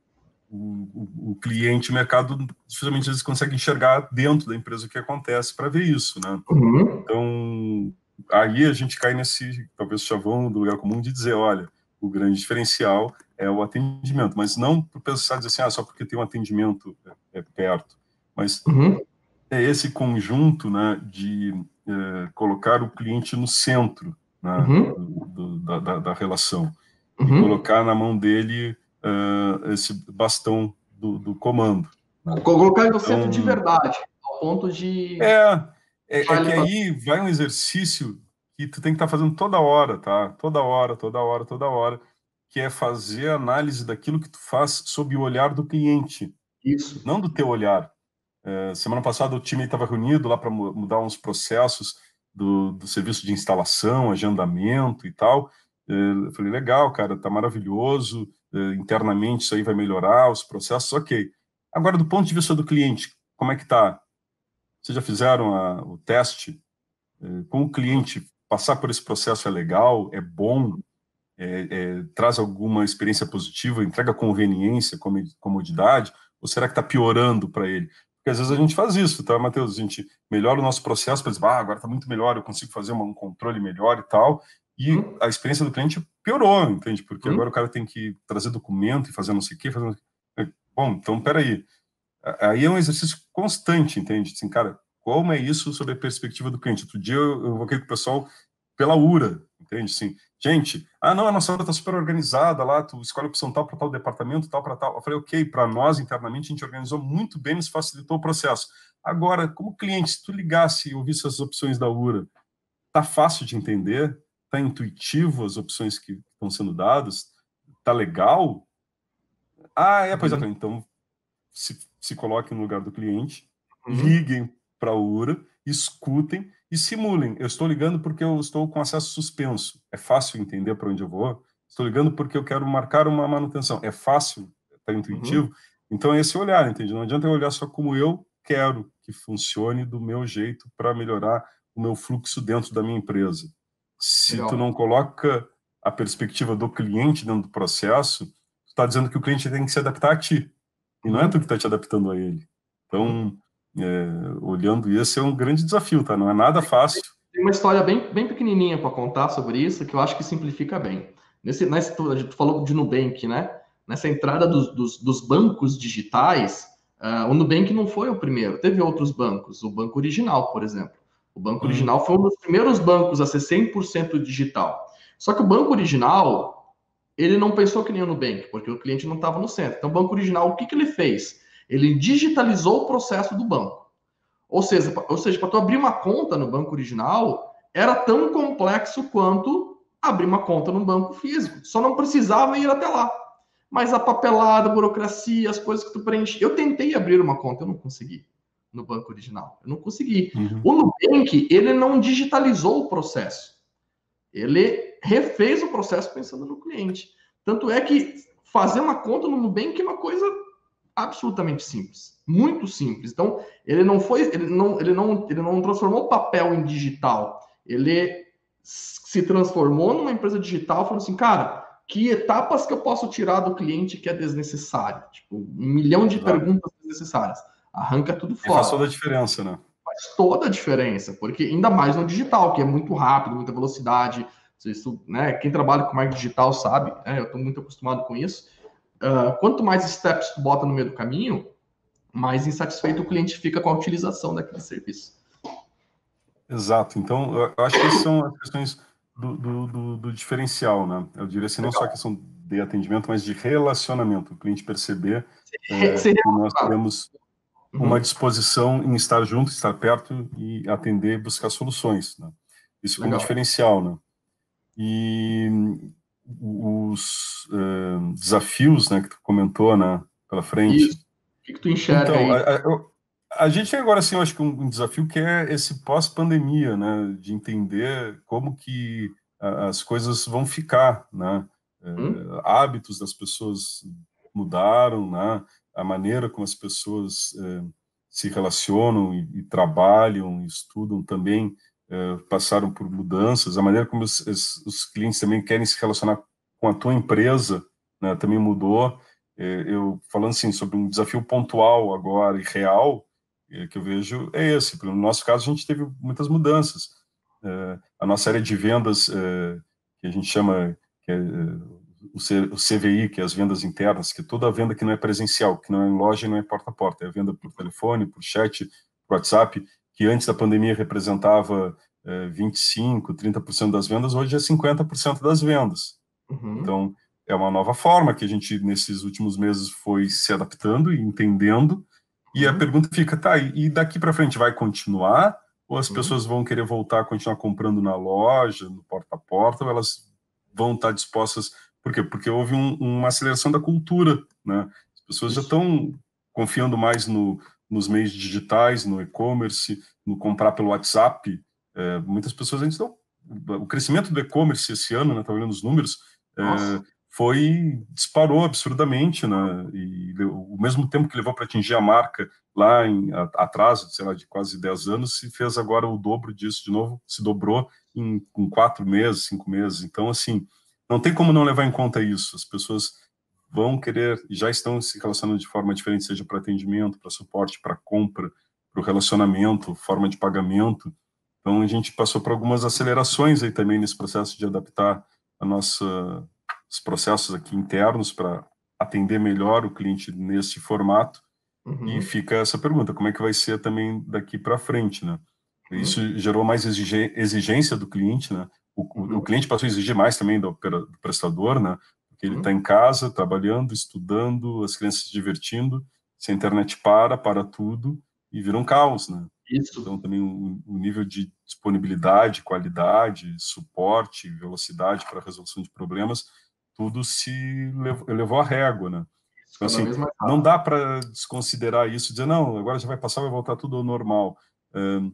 o, o, o cliente, o mercado, dificilmente eles conseguem enxergar dentro da empresa o que acontece para ver isso, né? Uhum. Então, aí a gente cai nesse, talvez, chavão do lugar comum de dizer, olha, o grande diferencial é o atendimento, mas não por pensar, dizer assim, ah, só porque tem um atendimento é, é perto, mas Uhum. é esse conjunto, né, de é, colocar o cliente no centro, né, Uhum. do, do, da, da, da relação e Uhum. colocar na mão dele uh, esse bastão do, do comando, né? Colocar ele no centro de Então, verdade, ao ponto de é, é, é deixar que ele fazer. aí vai um exercício que tu tem que estar fazendo toda hora, tá? Toda hora, toda hora, toda hora, que é fazer a análise daquilo que tu faz sob o olhar do cliente, Isso. não do teu olhar. É, semana passada o time estava reunido lá para mudar uns processos do, do serviço de instalação, agendamento e tal. É, eu falei, legal, cara, tá maravilhoso, é, internamente isso aí vai melhorar, os processos, ok. Agora, do ponto de vista do cliente, como é que tá? Vocês já fizeram a, o teste? É, com o cliente, passar por esse processo é legal, é bom, é, é, traz alguma experiência positiva, entrega conveniência, comodidade, ou será que está piorando para ele? Porque às vezes a gente faz isso, tá, Matheus? A gente melhora o nosso processo para dizer, ah, agora está muito melhor, eu consigo fazer um controle melhor e tal, e Uhum. a experiência do cliente piorou, entende? Porque Uhum. agora o cara tem que trazer documento e fazer não sei o quê, fazer não sei o quê. Bom, então, peraí. Aí é um exercício constante, entende? Assim, cara, como é isso sob a perspectiva do cliente? Outro dia eu, eu voquei com o pessoal pela U R A, entende? Assim, gente, ah, não, a nossa obra está super organizada lá, tu escolhe a opção tal para tal departamento, tal para tal. Eu falei, ok, para nós internamente a gente organizou muito bem, nos facilitou o processo. Agora, como cliente, se tu ligasse e ouvisse as opções da U R A, tá fácil de entender? Tá intuitivo as opções que estão sendo dadas? Tá legal? Ah, é, pois é, Uhum. então se, se coloquem no lugar do cliente, Uhum. liguem para a U R A, escutem e simulem. Eu estou ligando porque eu estou com acesso suspenso. É fácil entender para onde eu vou? Estou ligando porque eu quero marcar uma manutenção. É fácil? Está Uhum. intuitivo? Então, é esse olhar, entende? Não adianta eu olhar só como eu quero que funcione do meu jeito para melhorar o meu fluxo dentro da minha empresa. Se tu Legal. não coloca a perspectiva do cliente dentro do processo, tu está dizendo que o cliente tem que se adaptar a ti. E não é tu que Uhum. está te adaptando a ele. Uhum. Então, é, olhando isso, é um grande desafio, tá? Não é nada fácil. Tem uma história bem, bem pequenininha para contar sobre isso, que eu acho que simplifica bem. Nesse, nesse, tu, a gente falou de Nubank, né? Nessa entrada dos, dos, dos bancos digitais, uh, o Nubank não foi o primeiro, teve outros bancos, o Banco Original, por exemplo. O Banco Hum, Original foi um dos primeiros bancos a ser cem por cento digital. Só que o Banco Original, ele não pensou que nem o Nubank, porque o cliente não estava no centro. Então, o Banco Original, o que, que ele fez? Ele digitalizou o processo do banco. Ou seja, ou seja, para tu abrir uma conta no banco original, era tão complexo quanto abrir uma conta num banco físico. Só não precisava ir até lá. Mas a papelada, a burocracia, as coisas que tu preenche. Eu tentei abrir uma conta, eu não consegui no banco original. Eu não consegui. uhum. O Nubank, ele não digitalizou o processo. Ele refez o processo pensando no cliente. Tanto é que fazer uma conta no Nubank é uma coisa absolutamente simples, muito simples. Então, ele não foi, ele não, ele não, ele não transformou papel em digital. Ele se transformou numa empresa digital, falando assim, cara, que etapas que eu posso tirar do cliente que é desnecessário? Tipo, um milhão de Exato. perguntas desnecessárias. Arranca tudo E faz fora. toda a diferença, né? Faz toda a diferença, porque ainda mais no digital, que é muito rápido, muita velocidade. Isso, né, quem trabalha com marketing digital sabe, né, eu estou muito acostumado com isso. Uh, quanto mais steps tu bota no meio do caminho, mais insatisfeito o cliente fica com a utilização daquele serviço. Exato. Então, eu acho que essas são as questões do, do, do, do diferencial, né? Eu diria assim, não só a Legal. questão de atendimento, mas de relacionamento. O cliente perceber é, Seria... que nós temos uma Uhum. disposição em estar junto, estar perto e atender, buscar soluções, né? Isso como Legal. diferencial, né? E os uh, desafios, né, que tu comentou, né, pela frente. Isso. O que, que tu enxerga então, aí? A, a, a gente tem agora, assim, eu acho que um, um desafio que é esse pós-pandemia, né, de entender como que a, as coisas vão ficar, né, Hum? uh, hábitos das pessoas mudaram, né, a maneira como as pessoas uh, se relacionam e, e trabalham, e estudam também, uh, passaram por mudanças, a maneira como os, os, os clientes também querem se relacionar com a tua empresa, né, também mudou. Eu falando assim sobre um desafio pontual agora e real que eu vejo é esse. No nosso caso, a gente teve muitas mudanças. A nossa área de vendas, que a gente chama que é o C V I, que é as vendas internas, que é toda a venda que não é presencial, que não é em loja e não é porta a porta, é a venda por telefone, por chat, por WhatsApp, que antes da pandemia representava vinte e cinco, trinta por cento das vendas, hoje é cinquenta por cento das vendas. Uhum. Então, é uma nova forma que a gente, nesses últimos meses, foi se adaptando e entendendo. E uhum. a pergunta fica, tá, e daqui para frente vai continuar? Ou as uhum. pessoas vão querer voltar a continuar comprando na loja, no porta a porta, ou elas vão estar dispostas... Por quê? Porque houve um, uma aceleração da cultura, né? As pessoas Isso. já estão confiando mais no, nos meios digitais, no e-commerce, no comprar pelo WhatsApp. É, muitas pessoas ainda estão... O crescimento do e-commerce esse ano, né, tá olhando os números, é, foi disparou absurdamente, né? E o mesmo tempo que levou para atingir a marca lá em atraso, sei lá, de quase dez anos, se fez agora o dobro disso de novo, se dobrou em, em quatro meses, cinco meses. Então, assim, não tem como não levar em conta isso. As pessoas vão querer, já estão se relacionando de forma diferente, seja para atendimento, para suporte, para compra, para o relacionamento, forma de pagamento. Então, a gente passou por algumas acelerações aí também nesse processo de adaptar a nossa, os processos aqui internos para atender melhor o cliente nesse formato. Uhum. E fica essa pergunta, como é que vai ser também daqui para frente, né? Uhum. Isso gerou mais exigência do cliente, né? O, uhum. o cliente passou a exigir mais também do, do prestador, né? Porque ele está uhum. em casa, trabalhando, estudando, as crianças se divertindo, se a internet para, para tudo, e vira um caos, né? Isso. Então, também o, o nível de disponibilidade, qualidade, suporte, velocidade para a resolução de problemas, tudo se levou, levou a régua, né? Então, assim, não dá para desconsiderar isso, dizer, não, agora já vai passar, vai voltar tudo ao normal. Um,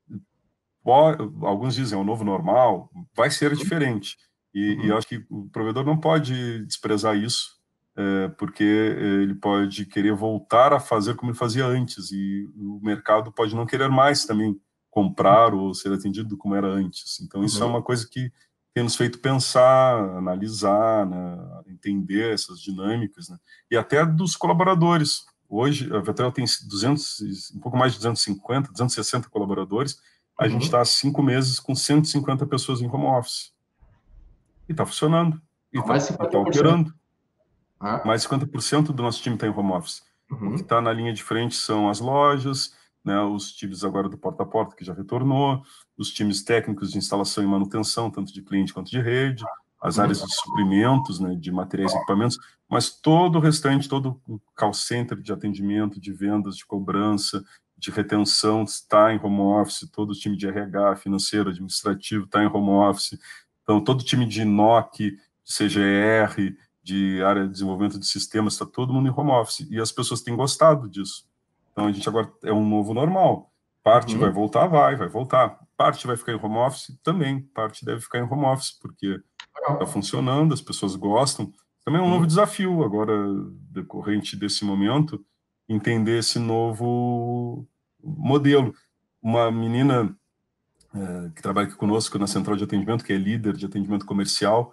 alguns dizem, é o novo normal, vai ser diferente. E, uhum. e eu acho que o provedor não pode desprezar isso, é, porque ele pode querer voltar a fazer como ele fazia antes, e o mercado pode não querer mais também comprar ou ser atendido como era antes. Então, isso uhum. é uma coisa que tem nos feito pensar, analisar, né, entender essas dinâmicas, né, e até dos colaboradores. Hoje, a Vetel tem duzentos, um pouco mais de duzentos e cinquenta, duzentos e sessenta colaboradores, a uhum. gente está há cinco meses com cento e cinquenta pessoas em home office. E está funcionando, e está tá operando. Ah. Mais de cinquenta por cento do nosso time está em home office. Uhum. O que está na linha de frente são as lojas, né, os times agora do porta a porta, que já retornou, os times técnicos de instalação e manutenção, tanto de cliente quanto de rede, as áreas de suprimentos, né, de materiais e equipamentos, mas todo o restante, todo o call center de atendimento, de vendas, de cobrança, de retenção está em home office, todo o time de R H, financeiro, administrativo está em home office, então todo o time de N O C, de C G R, de área de desenvolvimento de sistemas, está todo mundo em home office, e as pessoas têm gostado disso. Então, a gente agora é um novo normal. Parte uhum. vai voltar, vai, vai voltar. Parte vai ficar em home office, também. Parte deve ficar em home office, porque está funcionando, as pessoas gostam. Também é um uhum. novo desafio, agora, decorrente desse momento, entender esse novo modelo. Uma menina é, que trabalha aqui conosco na central de atendimento, que é líder de atendimento comercial,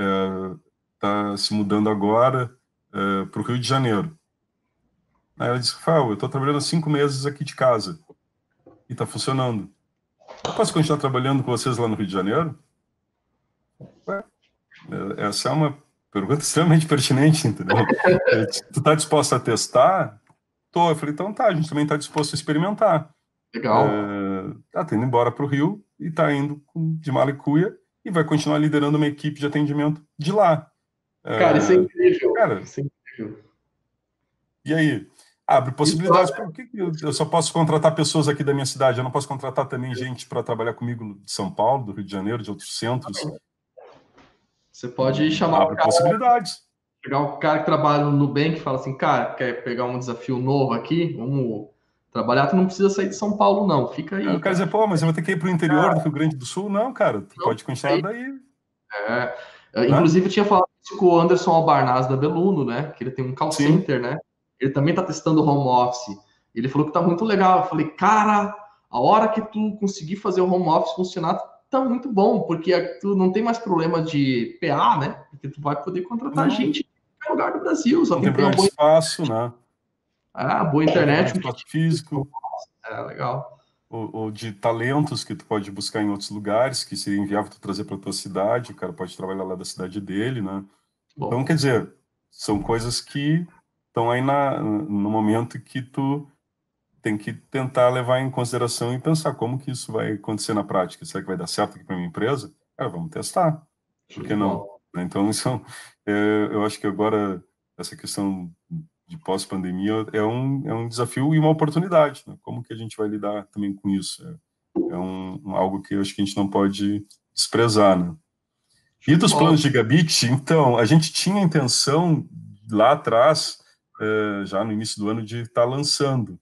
está é, se mudando agora é, para o Rio de Janeiro. Aí ela disse, Rafael, eu estou trabalhando há cinco meses aqui de casa e está funcionando. Eu posso continuar trabalhando com vocês lá no Rio de Janeiro? Ué, essa é uma pergunta extremamente pertinente, entendeu? Tu está disposto a testar? Tô. Eu falei, então tá, a gente também está disposto a experimentar. Legal. Está é, indo embora para o Rio e está indo de mala e cuia e vai continuar liderando uma equipe de atendimento de lá. Cara, é, isso é incrível. Cara, isso é incrível. E aí? Abre possibilidades. Por que eu só posso contratar pessoas aqui da minha cidade? Eu não posso contratar também gente para trabalhar comigo de São Paulo, do Rio de Janeiro, de outros centros? Você pode chamar Abre o cara, possibilidades. pegar o cara que trabalha no Nubank e fala assim, cara, quer pegar um desafio novo aqui? Vamos trabalhar, tu não precisa sair de São Paulo, não. Fica Aí aí, o cara cara. diz, pô, mas eu vou ter que ir para o interior do Rio Grande do Sul? Não, cara, tu Não, pode fica continuar aí. daí, É. É, né? inclusive, eu tinha falado isso com o Anderson Albarnaz da Beluno, né? Que ele tem um call Sim. center, né? Ele também tá testando home office. Ele falou que tá muito legal. Eu falei, cara, a hora que tu conseguir fazer o home office funcionar, tá muito bom, porque tu não tem mais problema de P A, né? Porque tu vai poder contratar Não, gente em qualquer lugar do Brasil, só não tem tem que ter uma problema de boa, espaço, né? ah, boa Não tem problema internet, de um espaço kit. físico, É legal. ou, ou de talentos que tu pode buscar em outros lugares, que seria inviável tu trazer para tua cidade, o cara pode trabalhar lá da cidade dele, né? Então, Bom, quer dizer, são coisas que estão aí na, no momento que tu tem que tentar levar em consideração e pensar como que isso vai acontecer na prática. Será que vai dar certo aqui para minha empresa? Cara, vamos testar. Por show que de não? bola. Então, isso, é, eu acho que agora essa questão de pós-pandemia é um, é um desafio e uma oportunidade, né? Como que a gente vai lidar também com isso? É, é um, um, algo que eu acho que a gente não pode desprezar, né? E Show de dos bola. planos Gigabit, então, a gente tinha a intenção lá atrás, eh, já no início do ano, de estar lançando.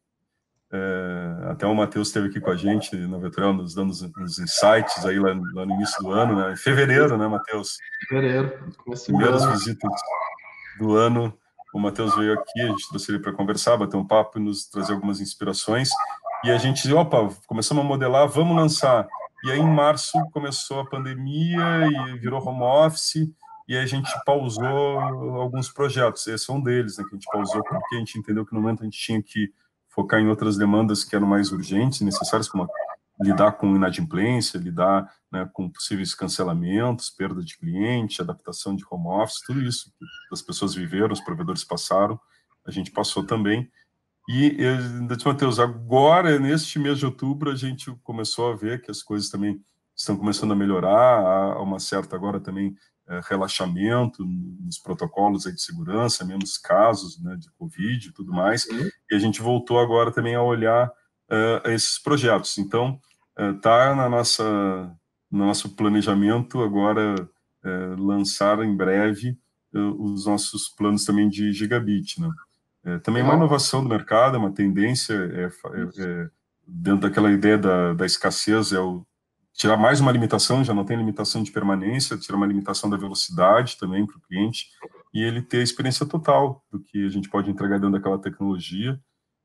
Eh, até o Matheus esteve aqui com a gente na Vetrel, nos dando uns, uns insights aí lá, lá no início do ano, né? Em fevereiro, né, Matheus? Fevereiro, comecinho do Primeiras ano. visitas do ano, o Matheus veio aqui, a gente trouxe ele para conversar, bater um papo e nos trazer algumas inspirações. E a gente, opa, começamos a modelar, vamos lançar. E aí, em março, começou a pandemia e virou home office, e aí a gente pausou alguns projetos. Esse é um deles, né, que a gente pausou porque a gente entendeu que no momento a gente tinha que focar em outras demandas que eram mais urgentes e necessárias, como lidar com inadimplência, lidar, né, com possíveis cancelamentos, perda de cliente, adaptação de home office, tudo isso que as pessoas viveram, os provedores passaram, a gente passou também. E, Matheus, agora, neste mês de outubro, a gente começou a ver que as coisas também estão começando a melhorar, há uma certa agora também é, relaxamento nos protocolos aí de segurança, menos casos, né, de Covid e tudo mais, Uhum. e a gente voltou agora também a olhar uh, esses projetos. Então, está uh, na nossa, no nosso planejamento agora uh, lançar em breve uh, os nossos planos também de gigabit, né? É, também é uma Legal. inovação do mercado, é uma tendência, é, é, é, dentro daquela ideia da, da escassez, é o tirar mais uma limitação, já não tem limitação de permanência, tirar uma limitação da velocidade também para o cliente, e ele ter a experiência total do que a gente pode entregar dentro daquela tecnologia,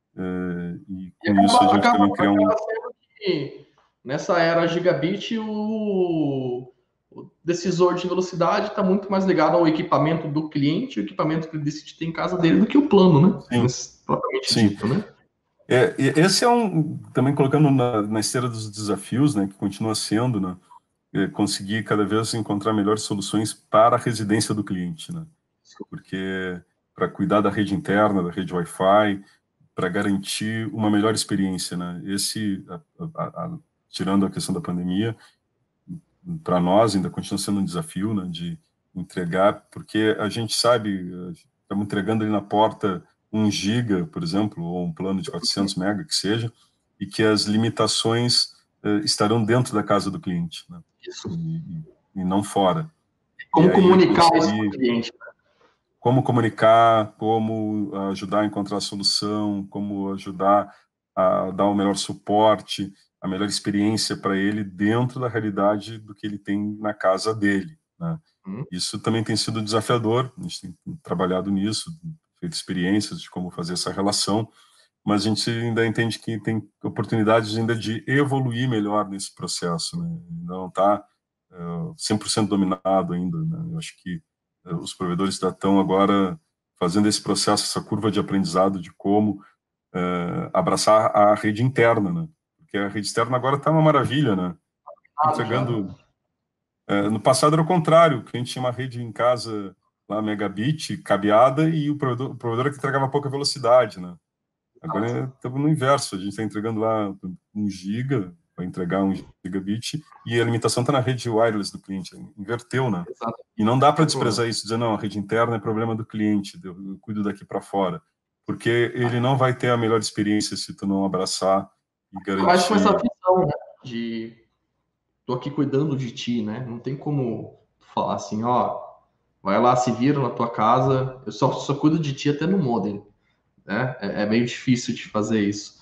é, e E com isso a acaba, gente acaba, também cria um... acaba sendo que nessa era gigabit o, o decisor de velocidade está muito mais ligado ao equipamento do cliente, o equipamento que ele decide ter em casa dele, do que o plano, né? Sim, Mas, propriamente sim. dito, né? É, esse é um, também colocando na, na esteira dos desafios, né, que continua sendo, né, é conseguir cada vez encontrar melhores soluções para a residência do cliente, né? Porque para cuidar da rede interna, da rede Wi-Fi, para garantir uma melhor experiência, né? Esse, a, a, a, tirando a questão da pandemia, para nós ainda continua sendo um desafio, né, de entregar, porque a gente sabe, estamos entregando ali na porta um giga, por exemplo, ou um plano de quatrocentos mega, que seja, e que as limitações uh, estarão dentro da casa do cliente, né? Isso. E, e não fora. E Como aí comunicar isso para o conseguir cliente? como comunicar, como ajudar a encontrar a solução, como ajudar a dar o melhor suporte, a melhor experiência para ele dentro da realidade do que ele tem na casa dele, né? Hum. Isso também tem sido desafiador, a gente tem trabalhado nisso, feito experiências de como fazer essa relação, mas a gente ainda entende que tem oportunidades ainda de evoluir melhor nesse processo, né? Não está uh, cem por cento dominado ainda, né? Eu acho que uh, os provedores já estão agora fazendo esse processo, essa curva de aprendizado de como uh, abraçar a rede interna, né? Porque a rede externa agora está uma maravilha, né? Entregando... Uh, no passado era o contrário, que a gente tinha uma rede em casa lá, megabit, cabeada, e o provedor, o provedor é que entregava pouca velocidade, né? Agora estamos no inverso, a gente está entregando lá um giga, para entregar um gigabit, e a limitação está na rede wireless do cliente, inverteu, né? Exato. E não dá para desprezar isso, dizer, não, a rede interna é problema do cliente, eu cuido daqui para fora, porque ele não vai ter a melhor experiência se tu não abraçar e Mas com essa garantir... visão, né, de tô aqui cuidando de ti, né? Não tem como falar assim, ó, vai lá, se vira na tua casa, eu só, só cuido de ti até no modem, né? É, é meio difícil de fazer isso.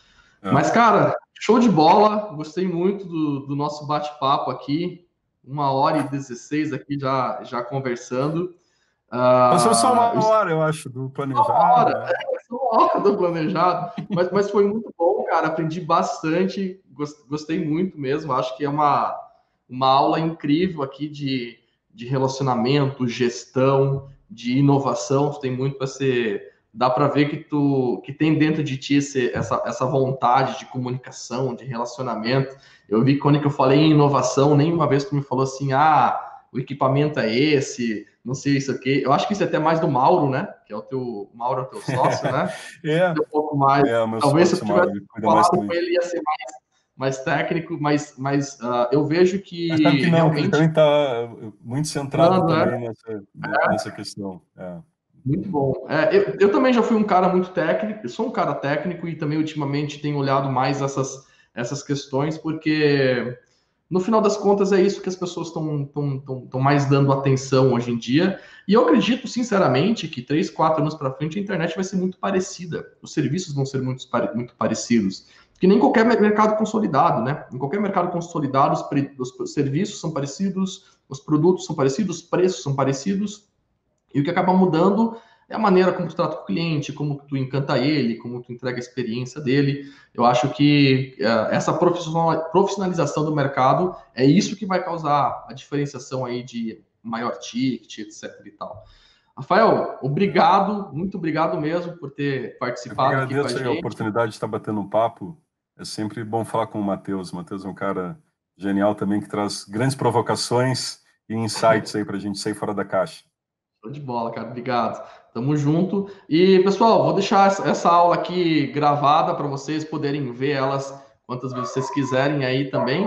É. Mas, cara, show de bola, gostei muito do, do nosso bate-papo aqui, uma hora e dezesseis aqui já, já conversando. Passou só Ah, uma eu hora, eu acho, do uma planejado. hora, Né? é, uma hora do planejado, mas, mas foi muito bom, cara. Aprendi bastante, gostei muito mesmo. Acho que é uma, uma aula incrível aqui de, de relacionamento, gestão, de inovação. Tu tem muito para ser. Dá para ver que tu que tem dentro de ti esse, essa, essa vontade de comunicação, de relacionamento. Eu vi que quando eu falei em inovação, nenhuma vez tu me falou assim, ah, o equipamento é esse, não sei isso aqui. Eu acho que isso é até mais do Mauro, né? Que é o teu, o Mauro é o teu sócio, né? é, Um pouco mais. é, o meu Talvez se eu sócio, Mauro, tivesse ele cuida mais falado com também. ele ia ser mais, mais técnico, mas, mas uh, eu vejo Mas sabe que que não, que ele realmente. também está muito centrado Não, né? também nessa, nessa questão. É. Muito bom. É, eu, eu também já fui um cara muito técnico, eu sou um cara técnico e também ultimamente tenho olhado mais essas, essas questões, porque no final das contas é isso que as pessoas estão tão, tão, tão mais dando atenção hoje em dia. E eu acredito, sinceramente, que três, quatro anos para frente a internet vai ser muito parecida. Os serviços vão ser muito, muito parecidos. Que nem qualquer mercado consolidado, né? Em qualquer mercado consolidado, os, os serviços são parecidos, os produtos são parecidos, os preços são parecidos. E o que acaba mudando é a maneira como tu trata o cliente, como tu encanta ele, como tu entrega a experiência dele. Eu acho que uh, essa profissionalização do mercado é isso que vai causar a diferenciação aí de maior ticket, etc e tal. Rafael, obrigado, muito obrigado mesmo por ter Eu que participado aqui com a agradeço aí a gente. oportunidade de estar batendo um papo. É sempre bom falar com o Matheus. O Matheus é um cara genial também, que traz grandes provocações e insights aí para a gente sair fora da caixa. Show de bola, cara. Obrigado. Tamo junto. E, pessoal, vou deixar essa aula aqui gravada para vocês poderem ver elas quantas vezes vocês quiserem aí também.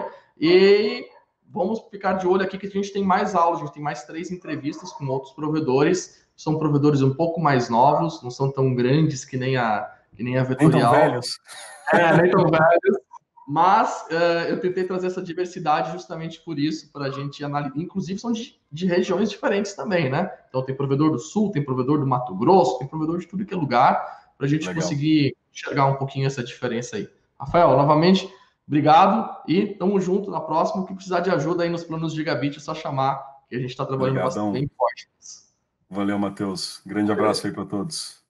E vamos ficar de olho aqui que a gente tem mais aulas, a gente tem mais três entrevistas com outros provedores. São provedores um pouco mais novos, não são tão grandes que nem a, que nem a Nem tão Vetorial. velhos. É, nem tão velhos. Mas uh, eu tentei trazer essa diversidade justamente por isso, para a gente analisar. Inclusive, são de, de regiões diferentes também, né? Então, tem provedor do Sul, tem provedor do Mato Grosso, tem provedor de tudo que é lugar, para a gente Legal. conseguir enxergar um pouquinho essa diferença aí. Rafael, novamente, obrigado e tamo junto na próxima. O que precisar de ajuda aí nos planos de Gigabit, é só chamar, que a gente está trabalhando Obrigadão. bastante bem forte. Valeu, Matheus. Grande abraço aí para todos.